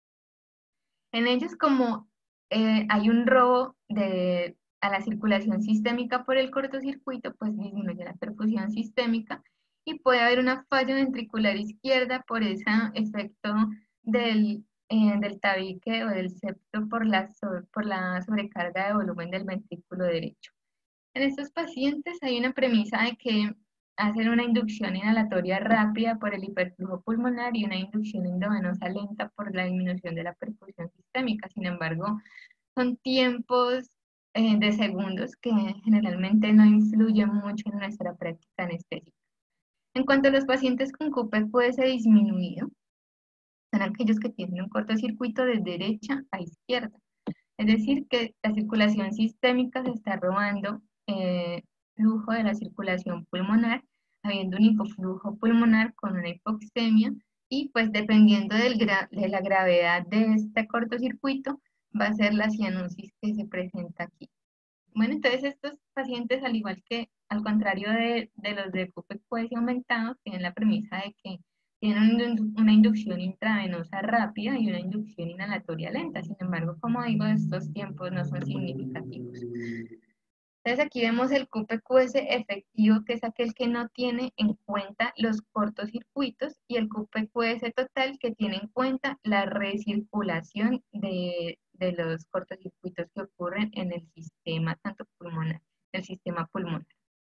En ellos, como eh, hay un robo de, a la circulación sistémica por el cortocircuito, pues disminuye la perfusión sistémica y puede haber una falla ventricular izquierda por ese efecto del, eh, del tabique o del septo por la, sobre, por la sobrecarga de volumen del ventrículo derecho. En estos pacientes hay una premisa de que hacen una inducción inhalatoria rápida por el hiperflujo pulmonar y una inducción endovenosa lenta por la disminución de la perfusión sistémica. Sin embargo, son tiempos eh, de segundos que generalmente no influyen mucho en nuestra práctica anestésica. En cuanto a los pacientes con Q P Q S disminuido, son aquellos que tienen un cortocircuito de derecha a izquierda. Es decir, que la circulación sistémica se está robando eh, flujo de la circulación pulmonar, habiendo un hipoflujo pulmonar con una hipoxemia, y pues dependiendo del gra de la gravedad de este cortocircuito, va a ser la cianosis que se presenta aquí. Bueno, entonces estos pacientes, al igual que al contrario de, de los de Q P Q S aumentados, tienen la premisa de que tienen una inducción intravenosa rápida y una inducción inhalatoria lenta. Sin embargo, como digo, estos tiempos no son significativos. Entonces aquí vemos el Q P Q S efectivo, que es aquel que no tiene en cuenta los cortocircuitos, y el Q P Q S total, que tiene en cuenta la recirculación de, de los cortocircuitos que ocurren en el sistema, tanto pulmonar, el sistema pulmonar.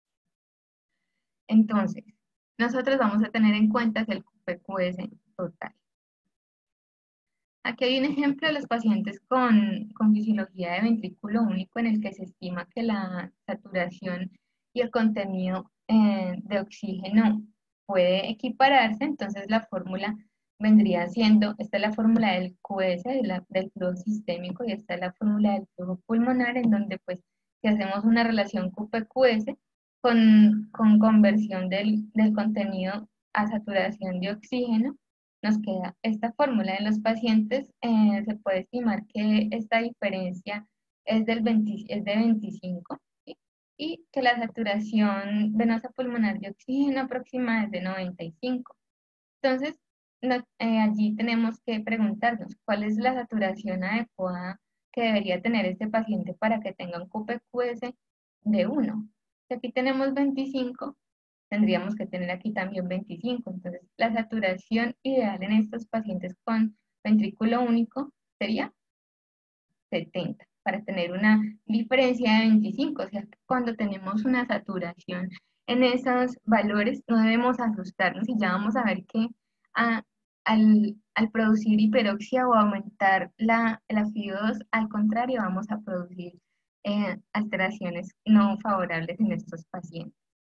Entonces, nosotros vamos a tener en cuenta el Q P Q S total. Aquí hay un ejemplo de los pacientes con, con fisiología de ventrículo único, en el que se estima que la saturación y el contenido eh, de oxígeno puede equipararse. Entonces la fórmula vendría siendo, esta es la fórmula del Q S, de la, del flujo sistémico, y esta es la fórmula del flujo pulmonar, en donde pues si hacemos una relación Q P Q S con, con conversión del, del contenido a saturación de oxígeno, nos queda esta fórmula. En los pacientes eh, se puede estimar que esta diferencia es, del veinte, es de veinticinco, ¿sí? Y que la saturación venosa pulmonar de oxígeno aproximada es de noventa y cinco. Entonces, no, eh, allí tenemos que preguntarnos cuál es la saturación adecuada que debería tener este paciente para que tenga un Q P Q S de uno. Si aquí tenemos veinticinco, tendríamos que tener aquí también veinticinco. Entonces, la saturación ideal en estos pacientes con ventrículo único sería setenta, para tener una diferencia de veinticinco. O sea, que cuando tenemos una saturación en esos valores, no debemos asustarnos, y ya vamos a ver que a, al, al producir hiperoxia o aumentar la, la F I O dos, al contrario, vamos a producir eh, alteraciones no favorables en estos pacientes.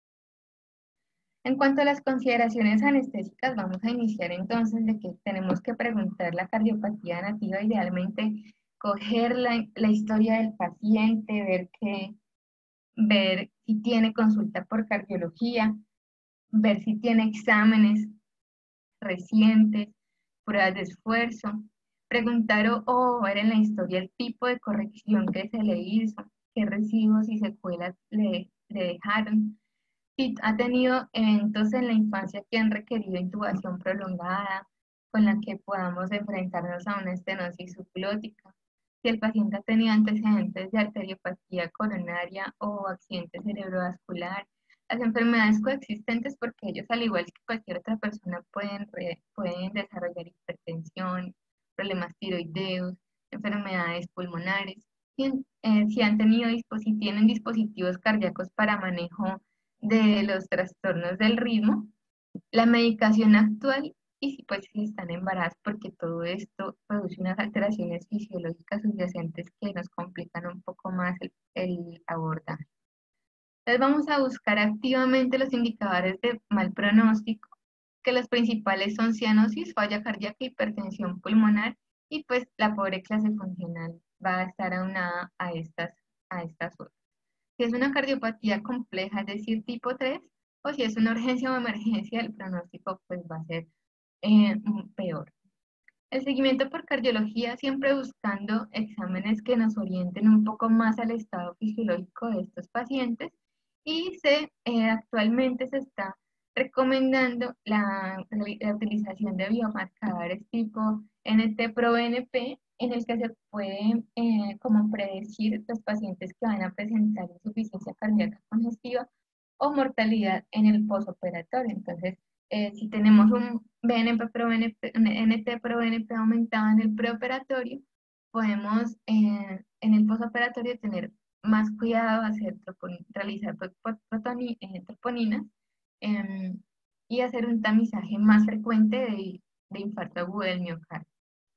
En cuanto a las consideraciones anestésicas, vamos a iniciar entonces de que tenemos que preguntar la cardiopatía nativa, idealmente coger la, la historia del paciente, ver, que, ver si tiene consulta por cardiología, ver si tiene exámenes recientes, pruebas de esfuerzo, preguntar o, o ver en la historia el tipo de corrección que se le hizo, qué residuos y secuelas le, le dejaron, si ha tenido eventos en la infancia que han requerido intubación prolongada, con la que podamos enfrentarnos a una estenosis subglótica, si el paciente ha tenido antecedentes de arteriopatía coronaria o accidente cerebrovascular, las enfermedades coexistentes, porque ellos, al igual que cualquier otra persona, pueden, re- pueden desarrollar hipertensión, problemas tiroideos, enfermedades pulmonares, si, eh, si han tenido dispo- si tienen dispositivos cardíacos para manejo de los trastornos del ritmo, la medicación actual y si pues si están embarazadas, porque todo esto produce unas alteraciones fisiológicas subyacentes que nos complican un poco más el, el abordaje. Entonces vamos a buscar activamente los indicadores de mal pronóstico, que los principales son cianosis, falla cardíaca, hipertensión pulmonar y pues la pobre clase funcional va a estar aunada a estas, a estas otras. Si es una cardiopatía compleja, es decir, tipo tres, o si es una urgencia o emergencia, el pronóstico pues va a ser eh, peor. El seguimiento por cardiología, siempre buscando exámenes que nos orienten un poco más al estado fisiológico de estos pacientes, y se, eh, actualmente se está recomendando la, la utilización de biomarcadores tipo N T-proBNP, en el que se puede eh, como predecir los pacientes que van a presentar insuficiencia cardíaca congestiva o mortalidad en el posoperatorio. Entonces, eh, si tenemos un B N P-proBNP, un N T-proBNP aumentado en el preoperatorio, podemos eh, en el posoperatorio tener más cuidado, hacer tropon- realizar protoni- eh, troponinas eh, y hacer un tamizaje más frecuente de, de infarto agudo del miocardio.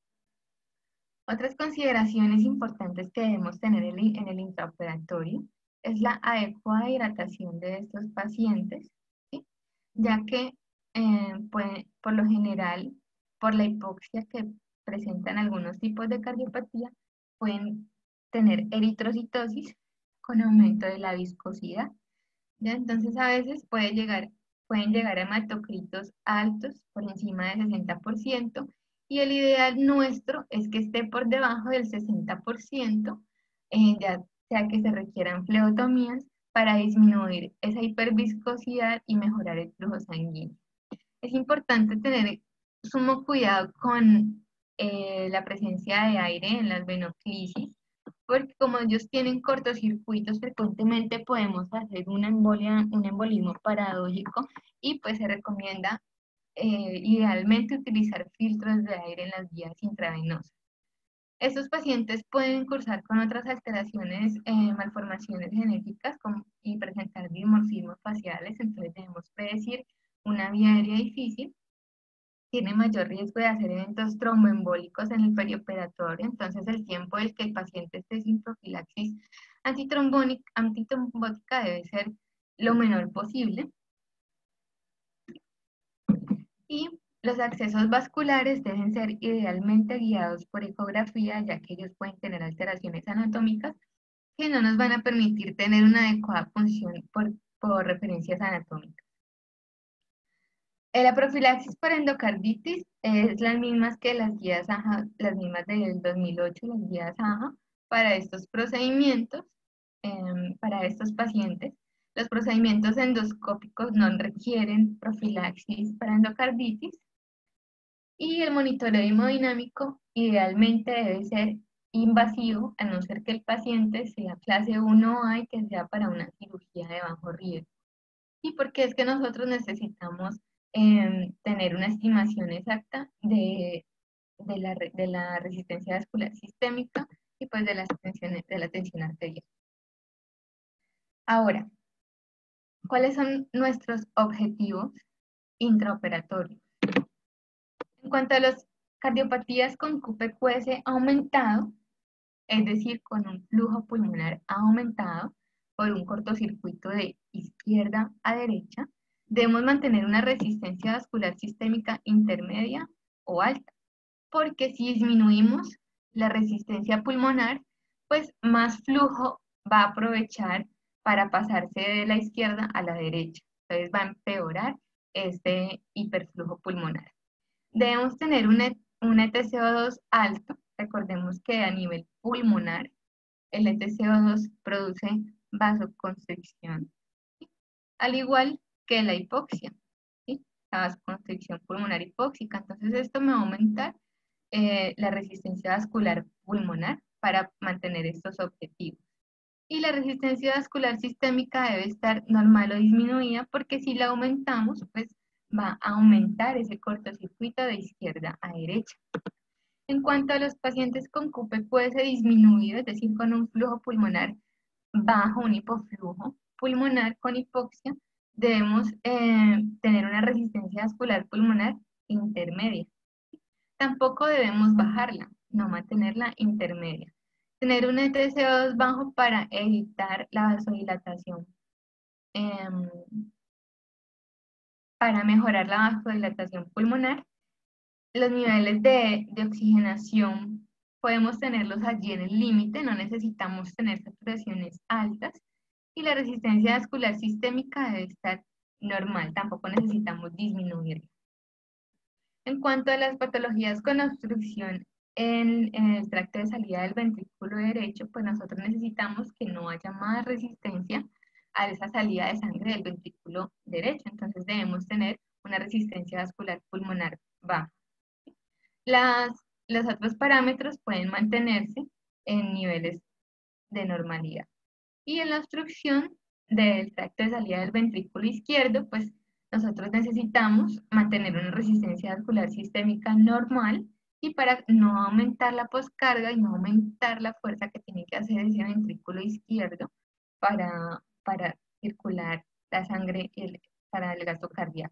Otras consideraciones importantes que debemos tener en el, en el intraoperatorio es la adecuada hidratación de estos pacientes, ¿sí? Ya que eh, puede, por lo general, por la hipoxia que presentan algunos tipos de cardiopatía, pueden tener eritrocitosis con aumento de la viscosidad. ¿Ya? Entonces a veces puede llegar, pueden llegar a hematocritos altos por encima del sesenta por ciento y el ideal nuestro es que esté por debajo del sesenta por ciento, eh, ya sea que se requieran fleotomías para disminuir esa hiperviscosidad y mejorar el flujo sanguíneo. Es importante tener sumo cuidado con eh, la presencia de aire en las venoclisis, porque como ellos tienen cortocircuitos, frecuentemente podemos hacer una embolia, un embolismo paradójico y pues se recomienda eh, idealmente utilizar filtros de aire en las vías intravenosas. Estos pacientes pueden cursar con otras alteraciones, eh, malformaciones genéticas como, y presentar dimorfismos faciales, entonces debemos predecir una vía aérea difícil, tiene mayor riesgo de hacer eventos tromboembólicos en el perioperatorio, entonces el tiempo del que el paciente esté sin profilaxis antitrombónica, antitrombótica debe ser lo menor posible. Y los accesos vasculares deben ser idealmente guiados por ecografía, ya que ellos pueden tener alteraciones anatómicas que no nos van a permitir tener una adecuada función por, por referencias anatómicas. La profilaxis por endocarditis es las mismas que las guías A J A, las mismas del dos mil ocho, las guías A J A, para estos procedimientos, eh, para estos pacientes. Los procedimientos endoscópicos no requieren profilaxis para endocarditis y el monitoreo hemodinámico idealmente debe ser invasivo, a no ser que el paciente sea clase uno A y que sea para una cirugía de bajo riesgo. ¿Y por qué es que nosotros necesitamos eh, tener una estimación exacta de, de, la, de la resistencia vascular sistémica y pues de, las tensiones, de la tensión arterial? Ahora, ¿cuáles son nuestros objetivos intraoperatorios? En cuanto a las cardiopatías con Q P Q S aumentado, es decir, con un flujo pulmonar aumentado por un cortocircuito de izquierda a derecha, debemos mantener una resistencia vascular sistémica intermedia o alta, porque si disminuimos la resistencia pulmonar, pues más flujo va a aprovechar para pasarse de la izquierda a la derecha. Entonces va a empeorar este hiperflujo pulmonar. Debemos tener un, E- un E T C O dos alto. Recordemos que a nivel pulmonar, el E T C O dos produce vasoconstricción, ¿sí? Al igual que la hipoxia, ¿sí? La vasoconstricción pulmonar hipóxica. Entonces esto me va a aumentar eh, la resistencia vascular pulmonar para mantener estos objetivos. Y la resistencia vascular sistémica debe estar normal o disminuida porque si la aumentamos, pues va a aumentar ese cortocircuito de izquierda a derecha. En cuanto a los pacientes con Q P puede ser disminuido, es decir, con un flujo pulmonar bajo, un hipoflujo pulmonar con hipoxia, debemos eh, tener una resistencia vascular pulmonar intermedia. Tampoco debemos bajarla, no mantenerla intermedia. Tener un E T C O dos bajo para evitar la vasodilatación, eh, para mejorar la vasodilatación pulmonar. Los niveles de, de oxigenación podemos tenerlos allí en el límite, no necesitamos tener saturaciones altas. Y la resistencia vascular sistémica debe estar normal, tampoco necesitamos disminuirla. En cuanto a las patologías con obstrucción en, en el tracto de salida del ventrículo derecho, pues nosotros necesitamos que no haya más resistencia a esa salida de sangre del ventrículo derecho. Entonces debemos tener una resistencia vascular pulmonar baja. Las, los otros parámetros pueden mantenerse en niveles de normalidad. Y en la obstrucción del tracto de salida del ventrículo izquierdo, pues nosotros necesitamos mantener una resistencia vascular sistémica normal y para no aumentar la poscarga y no aumentar la fuerza que tiene que hacer ese ventrículo izquierdo para, para circular la sangre el, para el gasto cardíaco.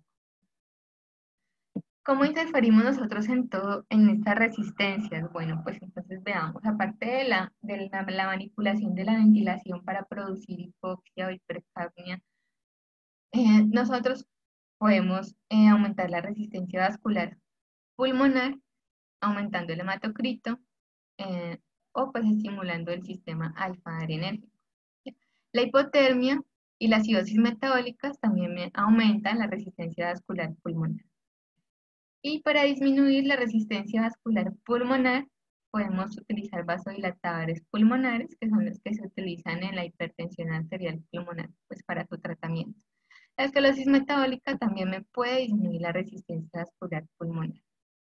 ¿Cómo interferimos nosotros en todo, en estas resistencias? Bueno, pues entonces veamos, aparte de la, de la, la manipulación de la ventilación para producir hipoxia o hipercapnia, eh, nosotros podemos eh, aumentar la resistencia vascular pulmonar, aumentando el hematocrito, eh, o pues estimulando el sistema alfa-adrenérgico. La hipotermia y las acidosis metabólicas también me aumentan la resistencia vascular pulmonar. Y para disminuir la resistencia vascular pulmonar, podemos utilizar vasodilatadores pulmonares, que son los que se utilizan en la hipertensión arterial pulmonar, pues para su tratamiento. La esclerosis metabólica también me puede disminuir la resistencia vascular pulmonar.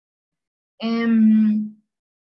Eh,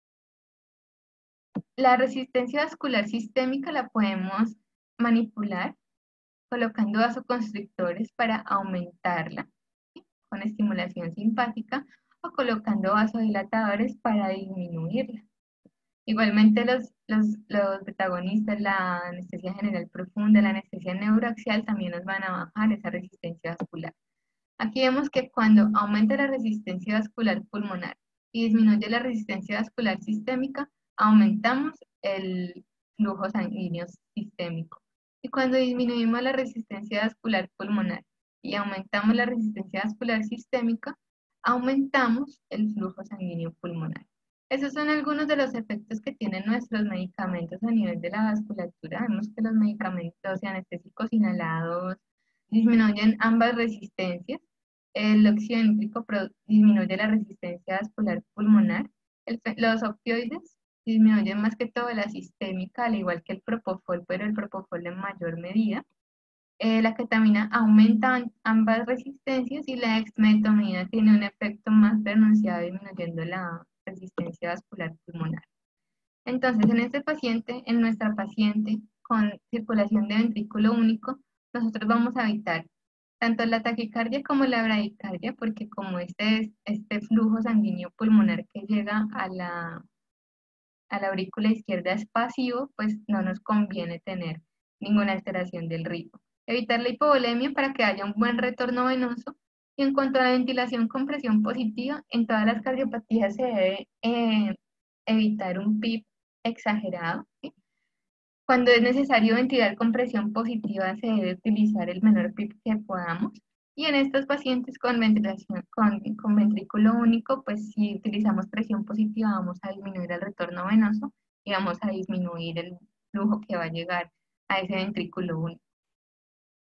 la resistencia vascular sistémica la podemos manipular colocando vasoconstrictores para aumentarla, ¿sí? Con estimulación simpática, o colocando vasodilatadores para disminuirla. Igualmente los, los, los protagonistas, la anestesia general profunda, la anestesia neuroaxial también nos van a bajar esa resistencia vascular. Aquí vemos que cuando aumenta la resistencia vascular pulmonar y disminuye la resistencia vascular sistémica, aumentamos el flujo sanguíneo sistémico. Y cuando disminuimos la resistencia vascular pulmonar y aumentamos la resistencia vascular sistémica, aumentamos el flujo sanguíneo pulmonar. Esos son algunos de los efectos que tienen nuestros medicamentos a nivel de la vasculatura. Vemos que los medicamentos anestésicos inhalados disminuyen ambas resistencias. El óxido nítrico disminuye la resistencia vascular pulmonar. El, los opioides disminuyen más que todo la sistémica, al igual que el propofol, pero el propofol en mayor medida. Eh, la ketamina aumenta ambas resistencias y la dexmedetomidina tiene un efecto más pronunciado disminuyendo la resistencia vascular pulmonar. Entonces, en este paciente, en nuestra paciente con circulación de ventrículo único, nosotros vamos a evitar tanto la taquicardia como la bradicardia, porque como este, es, este flujo sanguíneo pulmonar que llega a la, a la aurícula izquierda es pasivo, pues no nos conviene tener ninguna alteración del ritmo. Evitar la hipovolemia para que haya un buen retorno venoso. Y en cuanto a la ventilación con presión positiva, en todas las cardiopatías se debe eh, evitar un P I B exagerado, ¿sí? Cuando es necesario ventilar con presión positiva, se debe utilizar el menor P I B que podamos. Y en estos pacientes con ventilación, con, con ventrículo único, pues si utilizamos presión positiva, vamos a disminuir el retorno venoso y vamos a disminuir el flujo que va a llegar a ese ventrículo único.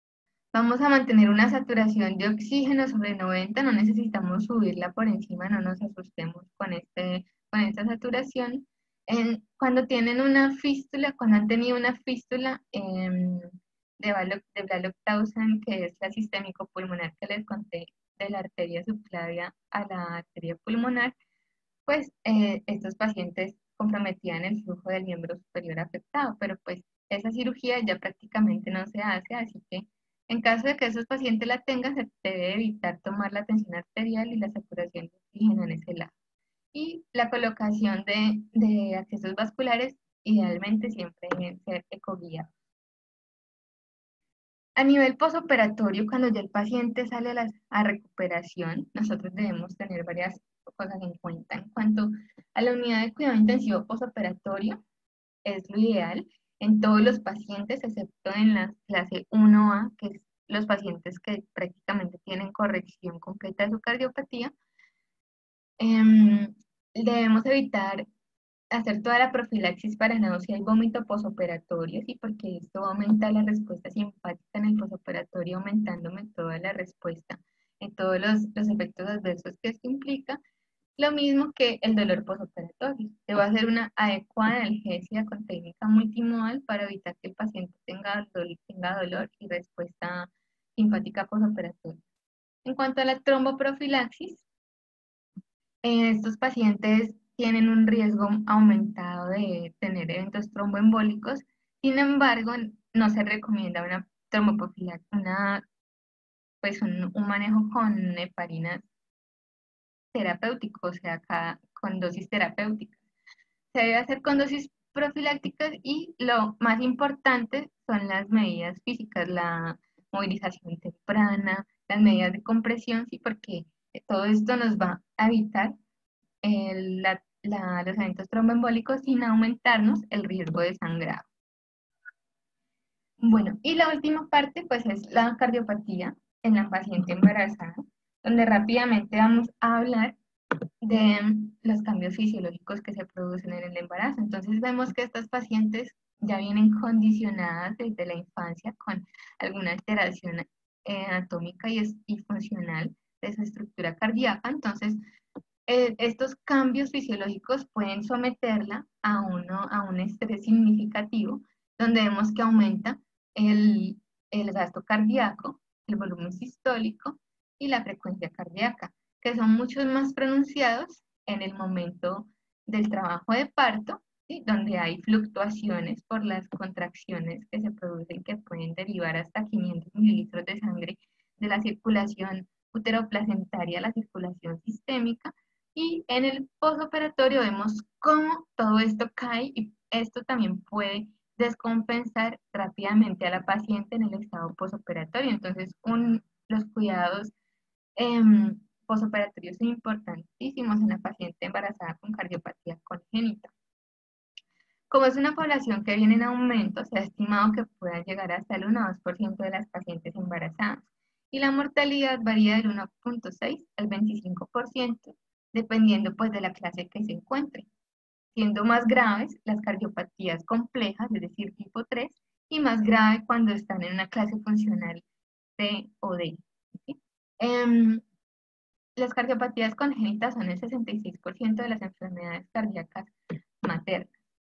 Vamos a mantener una saturación de oxígeno sobre noventa, no necesitamos subirla por encima, no nos asustemos con, este, con esta saturación. En, cuando tienen una fístula, cuando han tenido una fístula em, de, valo- de Blalock-Taussig, que es la sistémico pulmonar que les conté, de la arteria subclavia a la arteria pulmonar, pues eh, estos pacientes comprometían el flujo del miembro superior afectado, pero pues esa cirugía ya prácticamente no se hace, así que en caso de que esos pacientes la tengan, se debe evitar tomar la tensión arterial y la saturación de oxígeno en ese lado. Y la colocación de, de accesos vasculares, idealmente siempre deben ser ecoguiados. A nivel posoperatorio, cuando ya el paciente sale a, la a recuperación, nosotros debemos tener varias cosas en cuenta. En cuanto a la unidad de cuidado intensivo posoperatorio, es lo ideal en todos los pacientes, excepto en la clase uno A, que es los pacientes que prácticamente tienen corrección completa de su cardiopatía. Eh, debemos evitar hacer toda la profilaxis para náusea y vómito posoperatorio, ¿sí? Porque esto aumenta la respuesta simpática en el posoperatorio, aumentándome toda la respuesta en todos los, los efectos adversos que esto implica. Lo mismo que el dolor posoperatorio. Se va a hacer una adecuada analgesia con técnica multimodal para evitar que el paciente tenga dolor, tenga dolor y respuesta simpática posoperatoria. En cuanto a la tromboprofilaxis, eh, estos pacientes tienen un riesgo aumentado de tener eventos tromboembólicos. Sin embargo, no se recomienda una tromboprofilaxis, una, pues un, un manejo con heparinas terapéutico, o sea, cada, con dosis terapéuticas. Se debe hacer con dosis profilácticas y lo más importante son las medidas físicas, la movilización temprana, las medidas de compresión, sí, porque todo esto nos va a evitar el- la- la- los eventos tromboembólicos sin aumentarnos el riesgo de sangrado. Bueno, y la última parte pues es la cardiopatía en la paciente embarazada, donde rápidamente vamos a hablar de los cambios fisiológicos que se producen en el embarazo. Entonces vemos que estas pacientes ya vienen condicionadas desde la infancia con alguna alteración eh, anatómica y, es, y funcional de su estructura cardíaca. Entonces, eh, estos cambios fisiológicos pueden someterla a, uno, a un estrés significativo, donde vemos que aumenta el, el gasto cardíaco, el volumen sistólico y la frecuencia cardíaca, que son muchos más pronunciados en el momento del trabajo de parto, ¿sí? Donde hay fluctuaciones por las contracciones que se producen que pueden derivar hasta quinientos mililitros de sangre de la circulación uteroplacentaria a la circulación sistémica, y en el postoperatorio vemos cómo todo esto cae y esto también puede descompensar rápidamente a la paciente en el estado postoperatorio. Entonces, un, los cuidados eh, postoperatorios son importantísimos en la paciente embarazada con cardiopatía congénita. Como es una población que viene en aumento, se ha estimado que pueda llegar hasta el uno a dos por ciento de las pacientes embarazadas y la mortalidad varía del uno punto seis al veinticinco por ciento, dependiendo pues de la clase que se encuentre, siendo más graves las cardiopatías complejas, es decir, tipo tres, y más grave cuando están en una clase funcional C o D. ¿Sí? Eh, las cardiopatías congénitas son el sesenta y seis por ciento de las enfermedades cardíacas maternas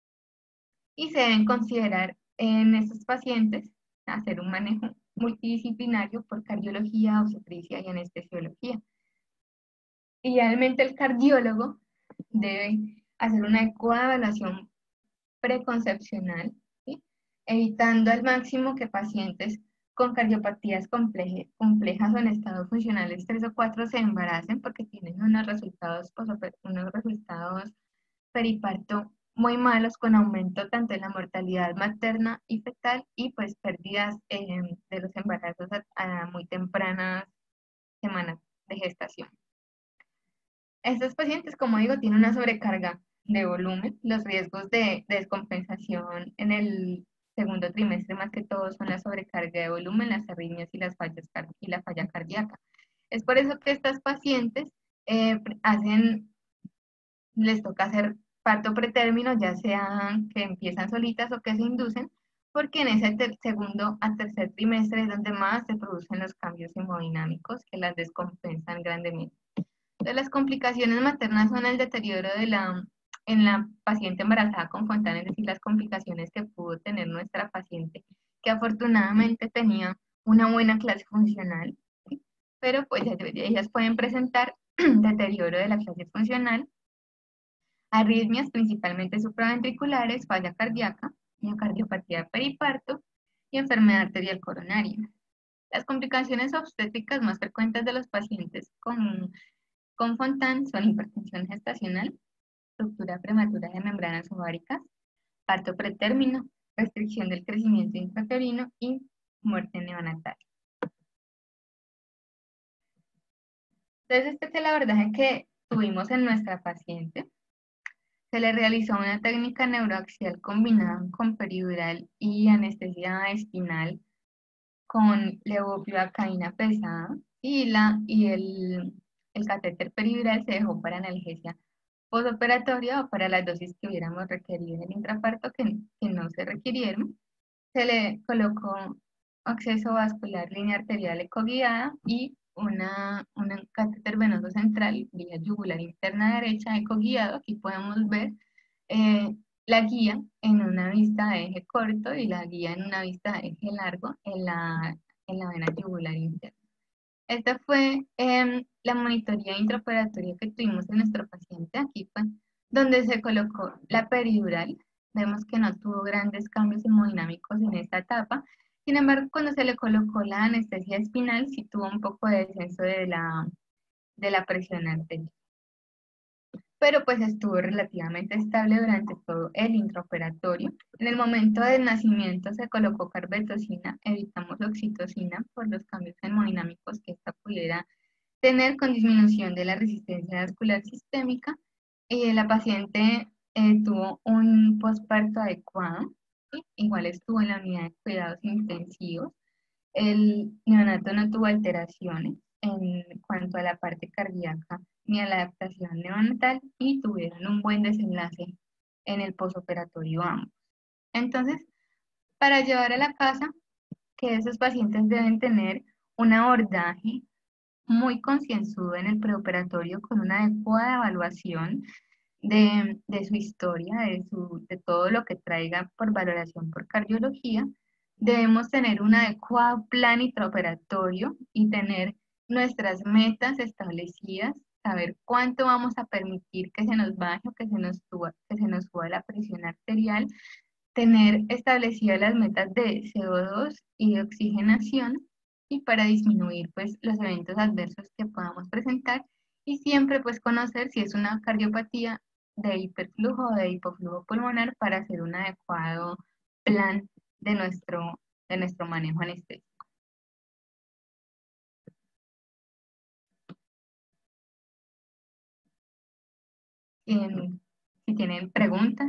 y se deben considerar en estos pacientes hacer un manejo multidisciplinario por cardiología, obstetricia y anestesiología. Idealmente el cardiólogo debe hacer una adecuada evaluación preconcepcional, ¿sí? Evitando al máximo que pacientes con cardiopatías compleje, complejas o en estados funcionales tres o cuatro se embaracen porque tienen unos resultados, unos resultados periparto muy malos con aumento tanto en la mortalidad materna y fetal y pues pérdidas eh, de los embarazos a, a muy tempranas semanas de gestación. Estos pacientes, como digo, tienen una sobrecarga de volumen. Los riesgos de, de descompensación en el segundo trimestre, más que todo, son la sobrecarga de volumen, las arritmias y, las fallas y la falla cardíaca. Es por eso que estas pacientes eh, hacen, les toca hacer parto pretérmino, ya sean que empiezan solitas o que se inducen, porque en ese ter- segundo a tercer trimestre es donde más se producen los cambios hemodinámicos que las descompensan grandemente. Entonces, las complicaciones maternas son el deterioro de la, en la paciente embarazada con Fontana, es decir, las complicaciones que pudo tener nuestra paciente, que afortunadamente tenía una buena clase funcional, ¿sí? Pero pues ellas pueden presentar deterioro de la clase funcional, arritmias principalmente supraventriculares, falla cardíaca, miocardiopatía de periparto y enfermedad arterial coronaria. Las complicaciones obstétricas más frecuentes de los pacientes con, con Fontan son hipertensión gestacional, ruptura prematura de membranas ováricas, parto pretérmino, restricción del crecimiento intrauterino y muerte neonatal. Entonces, este es el abordaje que tuvimos en nuestra paciente. Se le realizó una técnica neuroaxial combinada con peridural y anestesia espinal con levopivacaína pesada y, la, y el, el catéter peridural se dejó para analgesia postoperatoria o para las dosis que hubiéramos requerido en el intraparto que, que no se requirieron. Se le colocó acceso vascular línea arterial ecoguiada y una, una catéter venoso central vía yugular interna derecha ecoguiado. Aquí podemos ver eh, la guía en una vista de eje corto y la guía en una vista de eje largo en la, en la vena yugular interna. Esta fue eh, la monitoría intraoperatoria que tuvimos en nuestro paciente. Aquí fue donde se colocó la peridural. Vemos que no tuvo grandes cambios hemodinámicos en esta etapa. Sin embargo, cuando se le colocó la anestesia espinal, sí tuvo un poco de descenso de la, de la presión arterial, pero pues estuvo relativamente estable durante todo el intraoperatorio. En el momento del nacimiento se colocó carbetocina, evitamos oxitocina por los cambios hemodinámicos que esta pudiera tener con disminución de la resistencia vascular sistémica. Eh, la paciente eh, tuvo un posparto adecuado, ¿sí? Igual estuvo en la unidad de cuidados intensivos. El neonato no tuvo alteraciones en cuanto a la parte cardíaca ni a la adaptación neonatal y tuvieron un buen desenlace en el posoperatorio ambos. Entonces, para llevar a la casa, que esos pacientes deben tener un abordaje muy concienzudo en el preoperatorio con una adecuada evaluación de, de su historia, de, su, de todo lo que traiga por valoración por cardiología. Debemos tener un adecuado plan intraoperatorio y tener nuestras metas establecidas, saber cuánto vamos a permitir que se nos baje o que se nos suba, que se nos suba la presión arterial, tener establecidas las metas de C O dos y de oxigenación y para disminuir pues los eventos adversos que podamos presentar y siempre pues conocer si es una cardiopatía de hiperflujo o de hipoflujo pulmonar para hacer un adecuado plan de nuestro, de nuestro manejo anestésico. Si, si tienen preguntas.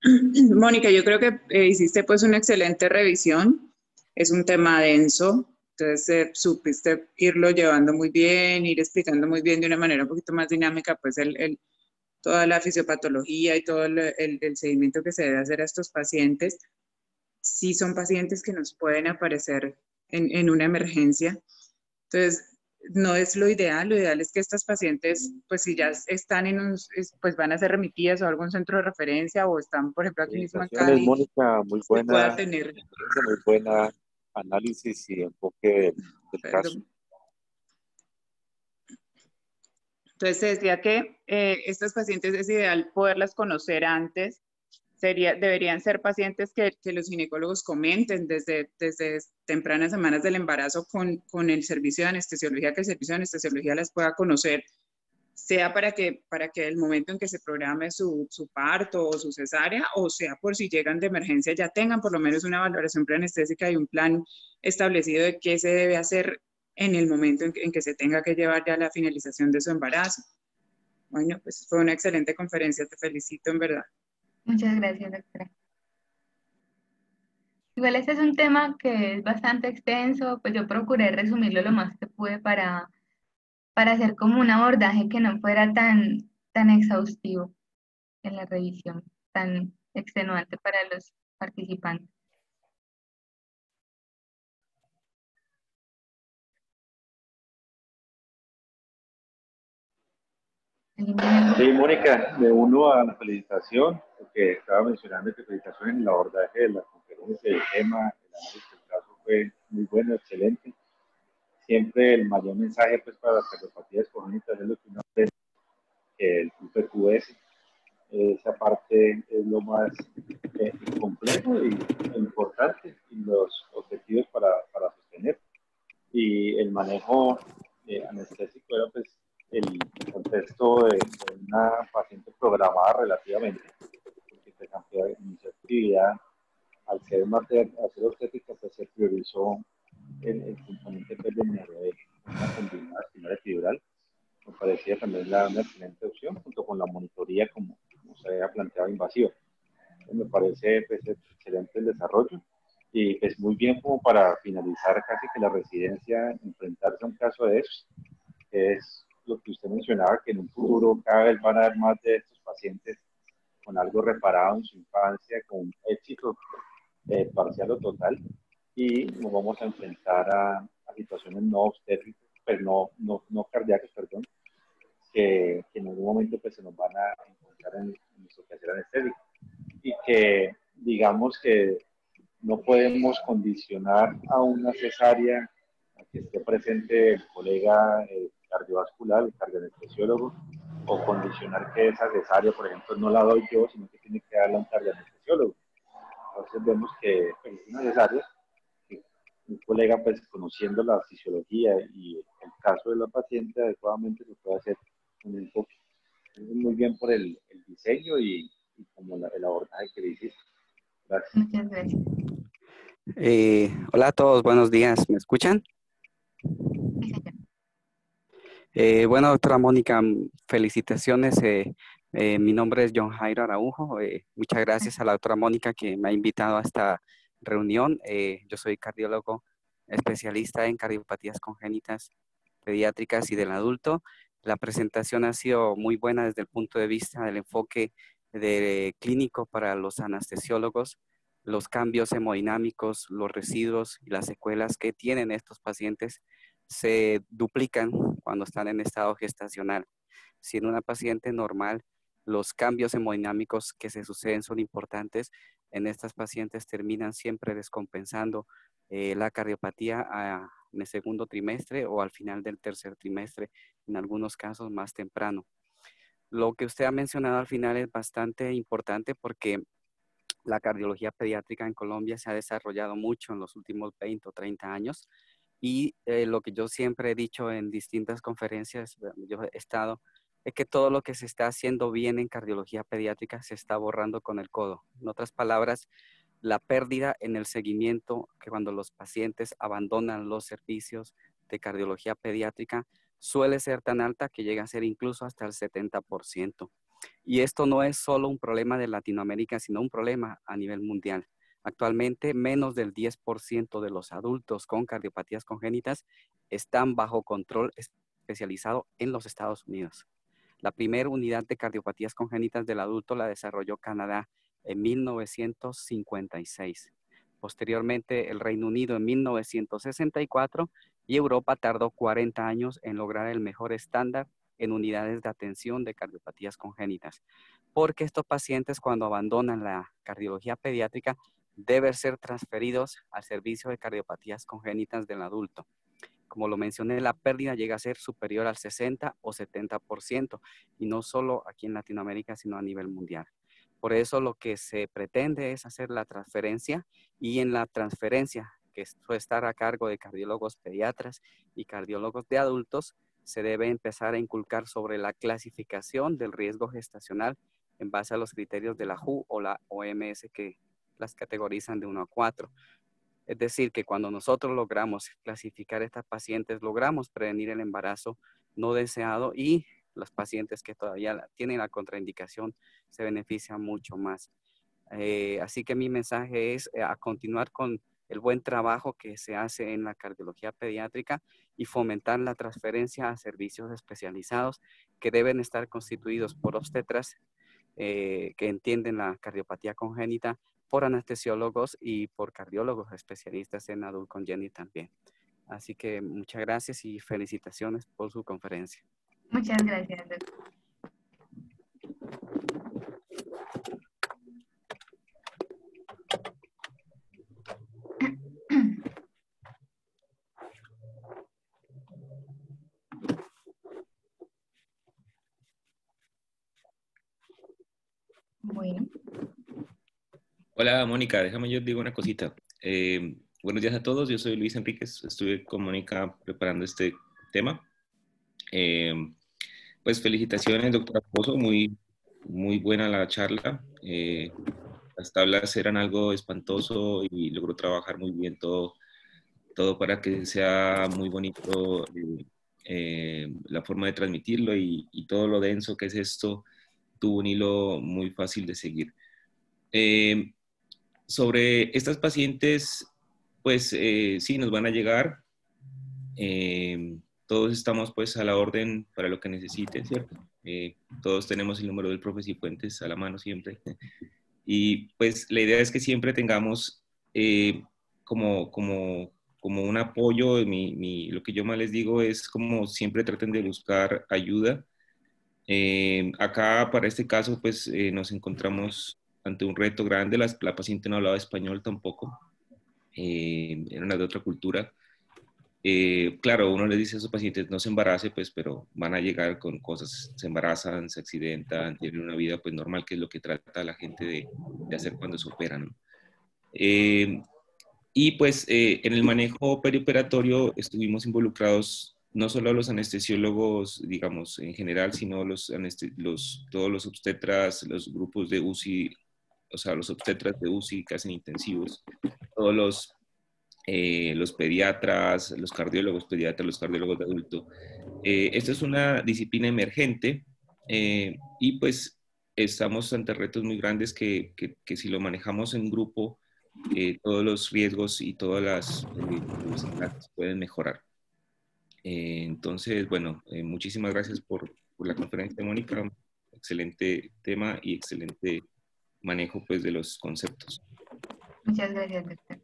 Mónica, yo creo que eh, hiciste pues una excelente revisión. Es un tema denso, Entonces, eh, supiste irlo llevando muy bien, ir explicando muy bien de una manera un poquito más dinámica, pues el, el, toda la fisiopatología y todo el, el, el seguimiento que se debe hacer a estos pacientes. Sí son pacientes que nos pueden aparecer en, en una emergencia. Entonces, no es lo ideal, lo ideal es que estas pacientes, pues si ya están en un, pues van a ser remitidas a algún centro de referencia o están, por ejemplo, aquí mismo en Felicitaciones, Cali, Mónica, muy se pueda buena, tener, muy buena análisis y enfoque del, del caso. perdón. Entonces, se decía que eh, estas pacientes es ideal poderlas conocer antes. Sería, deberían ser pacientes que, que los ginecólogos comenten desde, desde tempranas semanas del embarazo con, con el servicio de anestesiología, que el servicio de anestesiología las pueda conocer, sea para que, para que el momento en que se programe su, su parto o su cesárea, o sea por si llegan de emergencia ya tengan por lo menos una valoración preanestésica y un plan establecido de qué se debe hacer en el momento en que, en que se tenga que llevar ya la finalización de su embarazo. Bueno, pues fue una excelente conferencia, te felicito en verdad. Muchas gracias, doctora. Igual este es un tema que es bastante extenso, pues yo procuré resumirlo lo más que pude para, para hacer como un abordaje que no fuera tan, tan exhaustivo en la revisión, tan extenuante para los participantes. Sí, Mónica, me uno a la felicitación, porque estaba mencionando que felicitación en el abordaje de la conferencia, el tema, el análisis del caso fue muy bueno, excelente. Siempre el mayor mensaje pues para las cardiopatías congénitas es lo que uno aprende, el P Q S. Esa parte es lo más eh, complejo y e importante y los objetivos para, para sostener. Y el manejo eh, anestésico era pues el contexto de, de una paciente programada relativamente, porque pues, aunque inició actividad, al ser, mater, al ser obstétrica, pues se priorizó el, el componente pues, del neuroeje, una combinada espinal epidural. Me parecía también la, una excelente opción, junto con la monitoría, como, como se había planteado, invasiva. Me parece pues, excelente el desarrollo y pues muy bien como para finalizar casi que la residencia, enfrentarse a un caso de esos, que es lo que usted mencionaba, que en un futuro cada vez van a haber más de estos pacientes con algo reparado en su infancia, con éxito eh, parcial o total, y nos vamos a enfrentar a, a situaciones no obstétricas, pero no, no, no cardíacas, perdón, que, que, en algún momento pues, se nos van a encontrar en, en nuestro quehacer anestésico. Y que digamos que no podemos condicionar a una cesárea a que esté presente el colega eh, cardiovascular, el cardioanestesiólogo, o condicionar que esa cesárea, por ejemplo, no la doy yo, sino que tiene que darla un cardioanestesiólogo. Entonces vemos que pues, es una cesárea que un colega, pues conociendo la fisiología y el caso de la paciente adecuadamente, lo puede hacer un enfoque. Muy bien por el, el diseño y, y como la, el abordaje que le hiciste. Gracias. Muchas gracias. Eh, hola a todos, buenos días. ¿Me escuchan? Sí, señor. Eh, bueno, doctora Mónica, felicitaciones. Eh, eh, mi nombre es John Jairo Araujo. Eh, muchas gracias a la doctora Mónica que me ha invitado a esta reunión. Eh, yo soy cardiólogo especialista en cardiopatías congénitas pediátricas y del adulto. La presentación ha sido muy buena desde el punto de vista del enfoque de, clínico para los anestesiólogos, los cambios hemodinámicos, los residuos y las secuelas que tienen estos pacientes se duplican cuando están en estado gestacional. Si en una paciente normal los cambios hemodinámicos que se suceden son importantes, en estas pacientes terminan siempre descompensando eh, la cardiopatía a, en el segundo trimestre o al final del tercer trimestre, en algunos casos más temprano. Lo que usted ha mencionado al final es bastante importante porque la cardiología pediátrica en Colombia se ha desarrollado mucho en los últimos veinte o treinta años y eh, lo que yo siempre he dicho en distintas conferencias donde yo he estado es que todo lo que se está haciendo bien en cardiología pediátrica se está borrando con el codo. En otras palabras, la pérdida en el seguimiento que cuando los pacientes abandonan los servicios de cardiología pediátrica suele ser tan alta que llega a ser incluso hasta el setenta por ciento. Y esto no es solo un problema de Latinoamérica, sino un problema a nivel mundial. Actualmente, menos del diez por ciento de los adultos con cardiopatías congénitas están bajo control especializado en los Estados Unidos. La primera unidad de cardiopatías congénitas del adulto la desarrolló Canadá en mil novecientos cincuenta y seis. Posteriormente, el Reino Unido en mil novecientos sesenta y cuatro y Europa tardó cuarenta años en lograr el mejor estándar en unidades de atención de cardiopatías congénitas, porque estos pacientes cuando abandonan la cardiología pediátrica deben ser transferidos al servicio de cardiopatías congénitas del adulto. Como lo mencioné, la pérdida llega a ser superior al sesenta o setenta por ciento, y no solo aquí en Latinoamérica, sino a nivel mundial. Por eso lo que se pretende es hacer la transferencia, y en la transferencia, que suele estar a cargo de cardiólogos pediatras y cardiólogos de adultos, se debe empezar a inculcar sobre la clasificación del riesgo gestacional en base a los criterios de la W H O o la O M S que las categorizan de uno a cuatro. Es decir, que cuando nosotros logramos clasificar a estas pacientes, logramos prevenir el embarazo no deseado, y los pacientes que todavía tienen la contraindicación se benefician mucho más. Eh, así que mi mensaje es eh, a continuar con el buen trabajo que se hace en la cardiología pediátrica y fomentar la transferencia a servicios especializados que deben estar constituidos por obstetras eh, que entienden la cardiopatía congénita, por anestesiólogos y por cardiólogos especialistas en adult congénito también. Así que muchas gracias y felicitaciones por su conferencia. Muchas gracias, doctor. Bueno. Hola, Mónica, déjame yo digo una cosita. Eh, buenos días a todos, yo soy Luis Enríquez, estuve con Mónica preparando este tema. Eh, pues felicitaciones, doctora Pozo, muy, muy buena la charla. Eh, las tablas eran algo espantoso y logró trabajar muy bien todo, todo para que sea muy bonito eh, eh, la forma de transmitirlo, y, y todo lo denso que es esto tuvo un hilo muy fácil de seguir. Eh, sobre estas pacientes, pues eh, sí, nos van a llegar. Eh, todos estamos pues a la orden para lo que necesiten, ¿cierto? Eh, todos tenemos el número del profe Cifuentes a la mano siempre. Y pues la idea es que siempre tengamos eh, como, como, como un apoyo. Mi, mi, lo que yo más les digo es como siempre traten de buscar ayuda. Eh, acá para este caso pues eh, nos encontramos ante un reto grande. La, la paciente no hablaba español tampoco, eh, era una de otra cultura. Eh, claro, uno les dice a esos pacientes no se embarace, pues, pero van a llegar con cosas, se embarazan, se accidentan, tienen una vida pues normal, que es lo que trata la gente de, de hacer cuando se operan, ¿no? Eh, y pues eh, en el manejo perioperatorio estuvimos involucrados no solo los anestesiólogos, digamos, en general, sino los, los, todos los obstetras, los grupos de U C I, o sea, los obstetras de U C I que hacen intensivos, todos los, eh, los pediatras, los cardiólogos pediatras, los cardiólogos de adulto. Eh, esta es una disciplina emergente eh, y pues estamos ante retos muy grandes que, que, que si lo manejamos en grupo, eh, todos los riesgos y todas las eh, pueden mejorar. Eh, entonces, bueno, eh, muchísimas gracias por, por la conferencia, Mónica. Excelente tema y excelente manejo pues de los conceptos. Muchas gracias, doctor.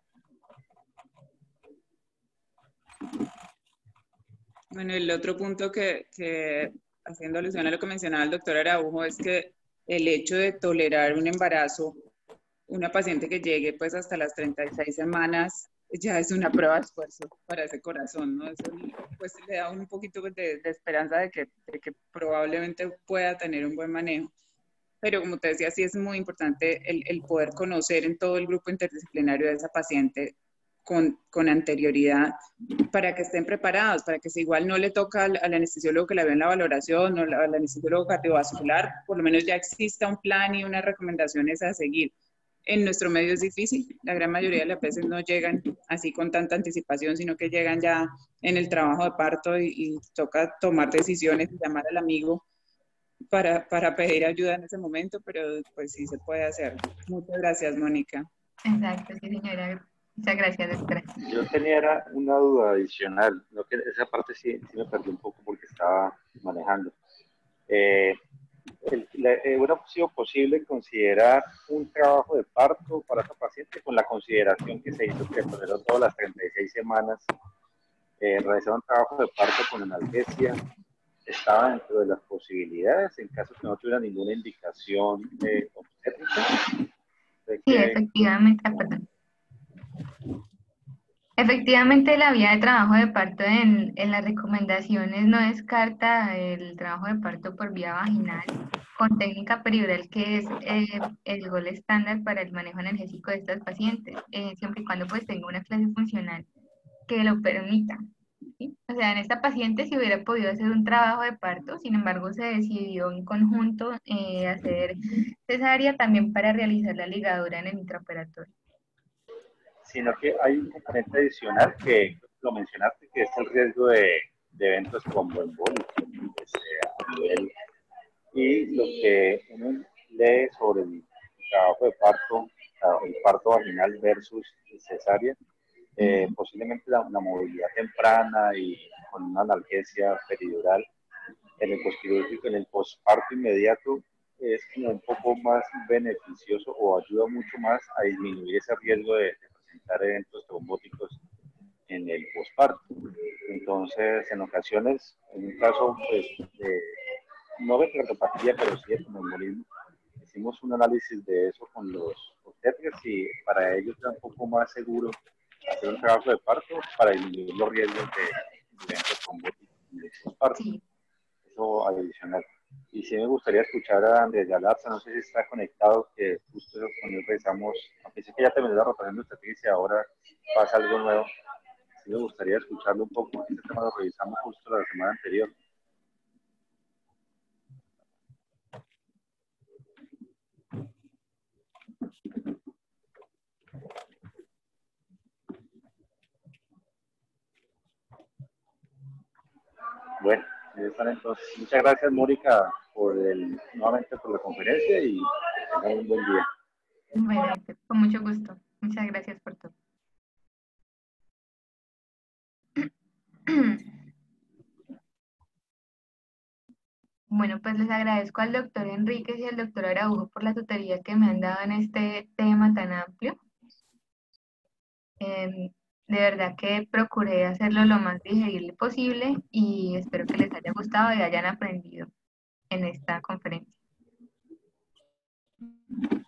Bueno, el otro punto que, que, haciendo alusión a lo que mencionaba el doctor Araujo, es que el hecho de tolerar un embarazo, una paciente que llegue pues hasta las treinta y seis semanas, ya es una prueba de esfuerzo para ese corazón, ¿no? Eso pues le da un poquito de, de esperanza de que, de que probablemente pueda tener un buen manejo. Pero como te decía, sí es muy importante el, el poder conocer en todo el grupo interdisciplinario de esa paciente con, con anterioridad, para que estén preparados, para que si igual no le toca al, al anestesiólogo que la vea en la valoración, o al, al anestesiólogo cardiovascular, por lo menos ya exista un plan y unas recomendaciones a seguir. En nuestro medio es difícil, la gran mayoría de las veces no llegan así con tanta anticipación, sino que llegan ya en el trabajo de parto y, y toca tomar decisiones y llamar al amigo para, para pedir ayuda en ese momento, pero pues sí se puede hacer. Muchas gracias, Mónica. Exacto, sí, señora. Muchas gracias, doctora. Yo tenía una duda adicional, no que esa parte sí, sí me perdí un poco porque estaba manejando. Eh, el, la, eh, ¿Hubiera sido posible considerar un trabajo de parto para esta paciente con la consideración que se hizo que toleró todas las treinta y seis semanas, eh, realizar un trabajo de parto con analgesia? ¿Estaba dentro de las posibilidades en caso que no tuviera ninguna indicación eh, obstétrica? De Sí, que, efectivamente, ah, perdón. Efectivamente, la vía de trabajo de parto en, en las recomendaciones no descarta el trabajo de parto por vía vaginal con técnica peridural, que es eh, el gol estándar para el manejo analgésico de estas pacientes, eh, siempre y cuando pues tenga una clase funcional que lo permita, ¿sí? O sea, en esta paciente se hubiera podido hacer un trabajo de parto, sin embargo se decidió en conjunto eh, hacer cesárea también para realizar la ligadura en el intraoperatorio. sino que hay un componente adicional que lo mencionaste, que es el riesgo de, de eventos tromboembólicos este, a nivel, y lo que uno lee sobre el trabajo de parto, el parto vaginal versus cesárea, eh, posiblemente la, la movilidad temprana y con una analgesia peridural en el postquirúrgico, en el posparto inmediato, es como un poco más beneficioso o ayuda mucho más a disminuir ese riesgo de, de presentar eventos trombóticos en el posparto. Entonces, en ocasiones, en un caso pues, de, no de cardiopatía, pero sí de tromboembolismo, hicimos un análisis de eso con los obstetras y para ellos era un poco más seguro hacer un trabajo de parto para disminuir los riesgos de, de eventos trombóticos en el posparto. Sí. Eso adicional. Y sí me gustaría escuchar a Andrés Galarza, no sé si está conectado, que justo con él revisamos, aunque sé que ya terminó la rotación de estrategia y ahora pasa algo nuevo. Sí me gustaría escucharlo un poco, este tema lo revisamos justo la semana anterior. Bueno, están entonces. Muchas gracias, Mónica, por el, nuevamente por la conferencia y que tengan un buen día. Bueno, con mucho gusto. Muchas gracias por todo. Bueno, pues les agradezco al doctor Enríquez y al doctor Araujo por la tutoría que me han dado en este tema tan amplio. Eh, de verdad que procuré hacerlo lo más digerible posible y espero que les haya gustado y hayan aprendido en esta conferencia.